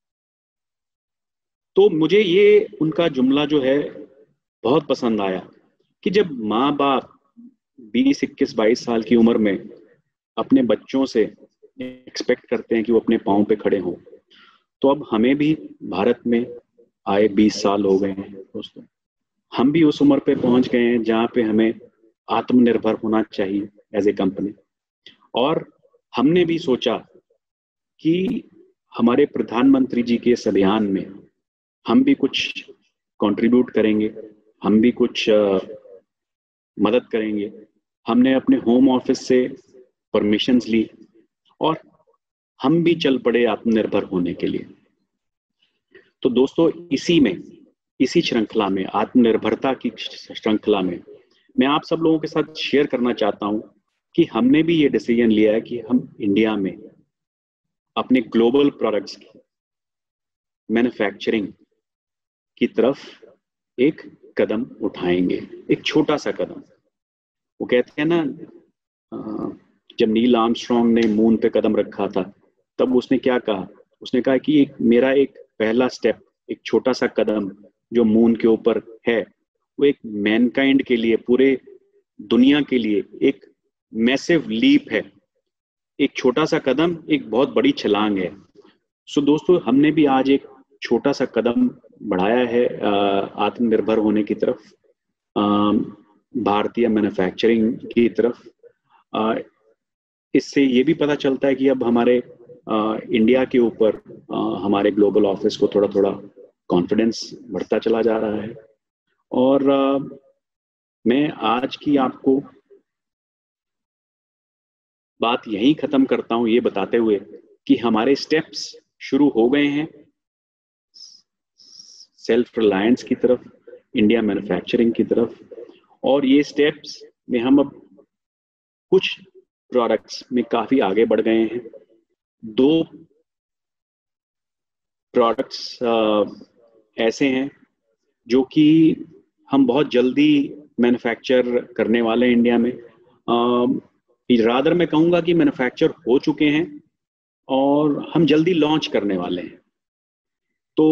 तो मुझे ये उनका जुमला जो है बहुत पसंद आया कि जब माँ बाप बीस, इक्कीस, बाईस साल की उम्र में अपने बच्चों से एक्सपेक्ट करते हैं कि वो अपने पाँव पे खड़े हों, तो अब हमें भी भारत में आए बीस साल हो गए हैं दोस्तों। हम भी उस उम्र पे पहुंच गए हैं जहाँ पे हमें आत्मनिर्भर होना चाहिए एज ए कंपनी। और हमने भी सोचा कि हमारे प्रधानमंत्री जी के इस अभियान में हम भी कुछ कंट्रीब्यूट करेंगे, हम भी कुछ आ, मदद करेंगे। हमने अपने होम ऑफिस से परमिशंस ली और हम भी चल पड़े आत्मनिर्भर होने के लिए। तो दोस्तों, इसी में, इसी श्रृंखला में, आत्मनिर्भरता की श्रृंखला में मैं आप सब लोगों के साथ शेयर करना चाहता हूं कि हमने भी ये डिसीजन लिया है कि हम इंडिया में अपने ग्लोबल प्रोडक्ट्स की मैन्युफैक्चरिंग की तरफ एक कदम उठाएंगे, एक छोटा सा कदम। वो कहते हैं ना, जब नील आर्मस्ट्रॉन्ग ने मून पे कदम रखा था, तब उसने क्या कहा? उसने कहा कि एक मेरा एक पहला स्टेप, एक छोटा सा कदम जो मून के ऊपर है, वो एक मैनकाइंड के लिए, पूरे दुनिया के लिए एक मैसिव लीप है। एक छोटा सा कदम एक बहुत बड़ी छलांग है। सो दोस्तों, हमने भी आज एक छोटा सा कदम बढ़ाया है आत्मनिर्भर होने की तरफ, भारतीय मैन्युफैक्चरिंग की तरफ। आ, इससे ये भी पता चलता है कि अब हमारे आ, इंडिया के ऊपर हमारे ग्लोबल ऑफिस को थोड़ा थोड़ा कॉन्फिडेंस बढ़ता चला जा रहा है। और आ, मैं आज की आपको बात यहीं खत्म करता हूं, ये बताते हुए कि हमारे स्टेप्स शुरू हो गए हैं सेल्फ रिलायंस की तरफ, इंडिया मैन्युफैक्चरिंग की तरफ। और ये स्टेप्स में हम अब कुछ प्रोडक्ट्स में काफी आगे बढ़ गए हैं। दो प्रोडक्ट्स ऐसे हैं जो कि हम बहुत जल्दी मैन्युफैक्चर करने वाले हैं इंडिया में। रादर मैं कहूँगा कि मैन्युफैक्चर हो चुके हैं और हम जल्दी लॉन्च करने वाले हैं। तो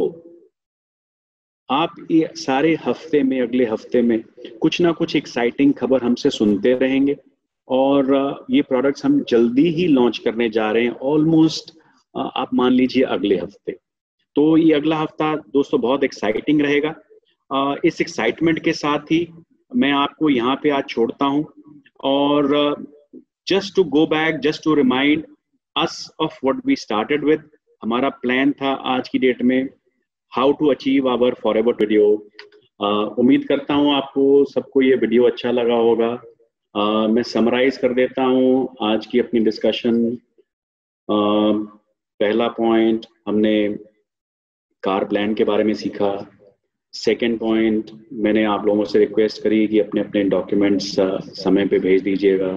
आप ये सारे हफ्ते में, अगले हफ्ते में कुछ ना कुछ एक्साइटिंग खबर हमसे सुनते रहेंगे और ये प्रोडक्ट्स हम जल्दी ही लॉन्च करने जा रहे हैं, ऑलमोस्ट आप मान लीजिए अगले हफ्ते। तो ये अगला हफ्ता दोस्तों बहुत एक्साइटिंग रहेगा। इस एक्साइटमेंट के साथ ही मैं आपको यहाँ पे आज छोड़ता हूँ और just to go back, just to remind us of what we started with. हमारा प्लान था आज की डेट में how to achieve our forever video. उम्मीद करता हूँ आपको सबको ये वीडियो अच्छा लगा होगा। uh, मैं समराइज कर देता हूँ आज की अपनी डिस्कशन। uh, पहला पॉइंट, हमने कार प्लान के बारे में सीखा। सेकेंड पॉइंट, मैंने आप लोगों से रिक्वेस्ट करी कि अपने अपने डॉक्यूमेंट्स समय पे भेज दीजिएगा।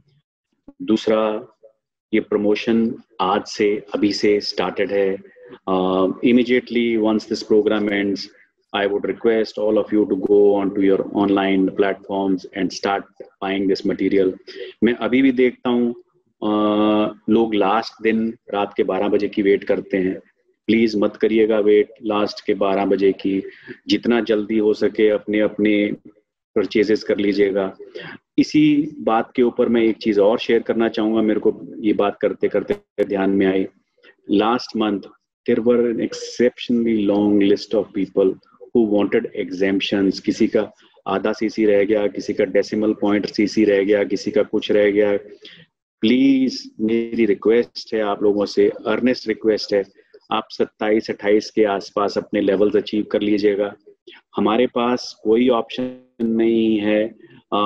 दूसरा, ये प्रमोशन आज से, अभी से स्टार्टेड है। Uh, immediately once this program ends, I would request all of you to go onto your online platforms and start buying this material. मैं अभी भी देखता हूँ uh, लोग लास्ट दिन रात के बारह बजे की वेट करते हैं। प्लीज मत करिएगा वेट लास्ट के बारह बजे की, जितना जल्दी हो सके अपने अपने परचेजेस कर लीजिएगा। इसी बात के ऊपर मैं एक चीज और शेयर करना चाहूंगा, मेरे को ये बात करते करते ध्यान में आई। Last month there were an exceptionally long list of people who wanted exemptions. किसी का आधा सीसी रह गया, किसी का डेसिमल पॉइंट सीसी रह गया, किसी का कुछ रह गया। प्लीज मेरी रिक्वेस्ट है आप लोगों से, अर्नेस्ट रिक्वेस्ट है, आप सत्ताईस अट्ठाईस के आसपास अपने लेवल्स अचीव कर लीजिएगा। हमारे पास कोई ऑप्शन नहीं है आ,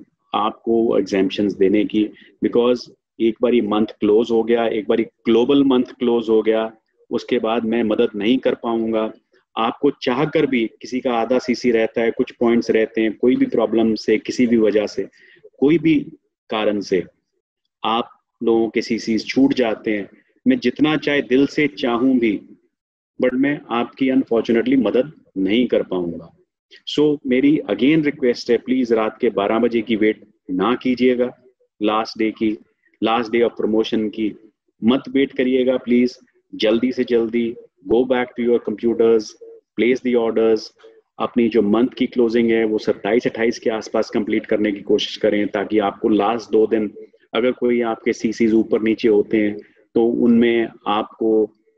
आपको एग्जेम्पशंस देने की, बिकॉज एक बारी मंथ क्लोज हो गया, एक बारी ग्लोबल मंथ क्लोज हो गया, उसके बाद मैं मदद नहीं कर पाऊंगा। आपको चाह कर भी, किसी का आधा सीसी रहता है, कुछ पॉइंट्स रहते हैं, कोई भी प्रॉब्लम से, किसी भी वजह से, कोई भी कारण से आप लोगों के सीसीज छूट जाते हैं। मैं जितना चाहे दिल से चाहूं भी, बट मैं आपकी अनफॉर्चुनेटली मदद नहीं कर पाऊंगा। सो so, मेरी अगेन रिक्वेस्ट है, प्लीज रात के बारह बजे की वेट ना कीजिएगा। लास्ट डे की, लास्ट डे ऑफ प्रमोशन की मत वेट करिएगा प्लीज। जल्दी से जल्दी go back to your computers, place the orders. अपनी जो मंथ की क्लोजिंग है वो सत्ताईस अट्ठाईस के आसपास कंप्लीट करने की कोशिश करें, ताकि आपको लास्ट दो दिन, अगर कोई आपके सीसीज ऊपर नीचे होते हैं तो उनमें आपको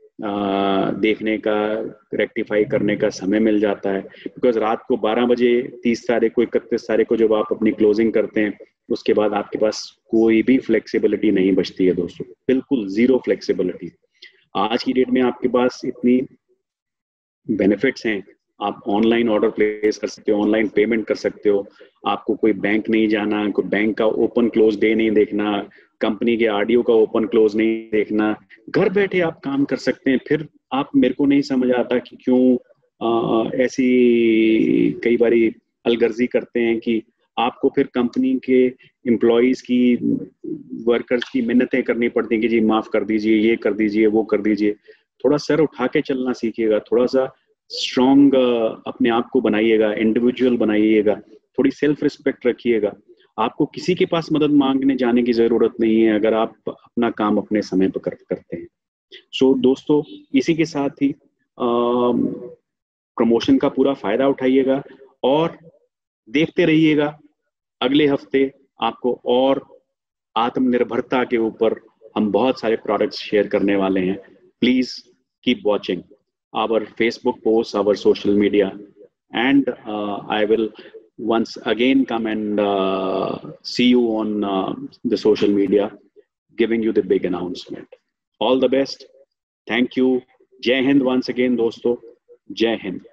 आ, देखने का, रेक्टिफाई करने का समय मिल जाता है। बिकॉज रात को बारह बजे तीस तारीख को, इकतीस तारीख को जब आप अपनी क्लोजिंग करते हैं, उसके बाद आपके पास कोई भी फ्लेक्सिबिलिटी नहीं बचती है दोस्तों, बिल्कुल जीरो फ्लेक्सिबिलिटी। आज की डेट में आपके पास इतनी बेनिफिट्स हैं, आप ऑनलाइन ऑर्डर प्लेस कर सकते हो, ऑनलाइन पेमेंट कर सकते हो, आपको कोई बैंक नहीं जाना, कोई बैंक का ओपन क्लोज डे नहीं देखना, कंपनी के आरडीओ का ओपन क्लोज नहीं देखना, घर बैठे आप काम कर सकते हैं। फिर आप, मेरे को नहीं समझ आता कि क्यों आ, ऐसी कई बारी अलगर्जी करते हैं कि आपको फिर कंपनी के एम्प्लॉयज की, वर्कर्स की मिन्नतें करनी पड़ती हैं कि जी माफ कर दीजिए, ये कर दीजिए, वो कर दीजिए। थोड़ा सर उठा के चलना सीखिएगा, थोड़ा सा स्ट्रॉन्ग अपने आप को बनाइएगा, इंडिविजुअल बनाइएगा, थोड़ी सेल्फ रिस्पेक्ट रखिएगा। आपको किसी के पास मदद मांगने जाने की जरूरत नहीं है अगर आप अपना काम अपने समय पर कर, करते हैं। सो so, दोस्तों, इसी के साथ ही प्रमोशन का पूरा फायदा उठाइएगा और देखते रहिएगा अगले हफ्ते आपको और आत्मनिर्भरता के ऊपर हम बहुत सारे प्रोडक्ट्स शेयर करने वाले हैं। Please keep watching our Facebook post, our social media, and I will once again come and uh, see you on uh, the social media, giving you the big announcement. All the best. Thank you. Jai Hind once again, dosto. Jai Hind.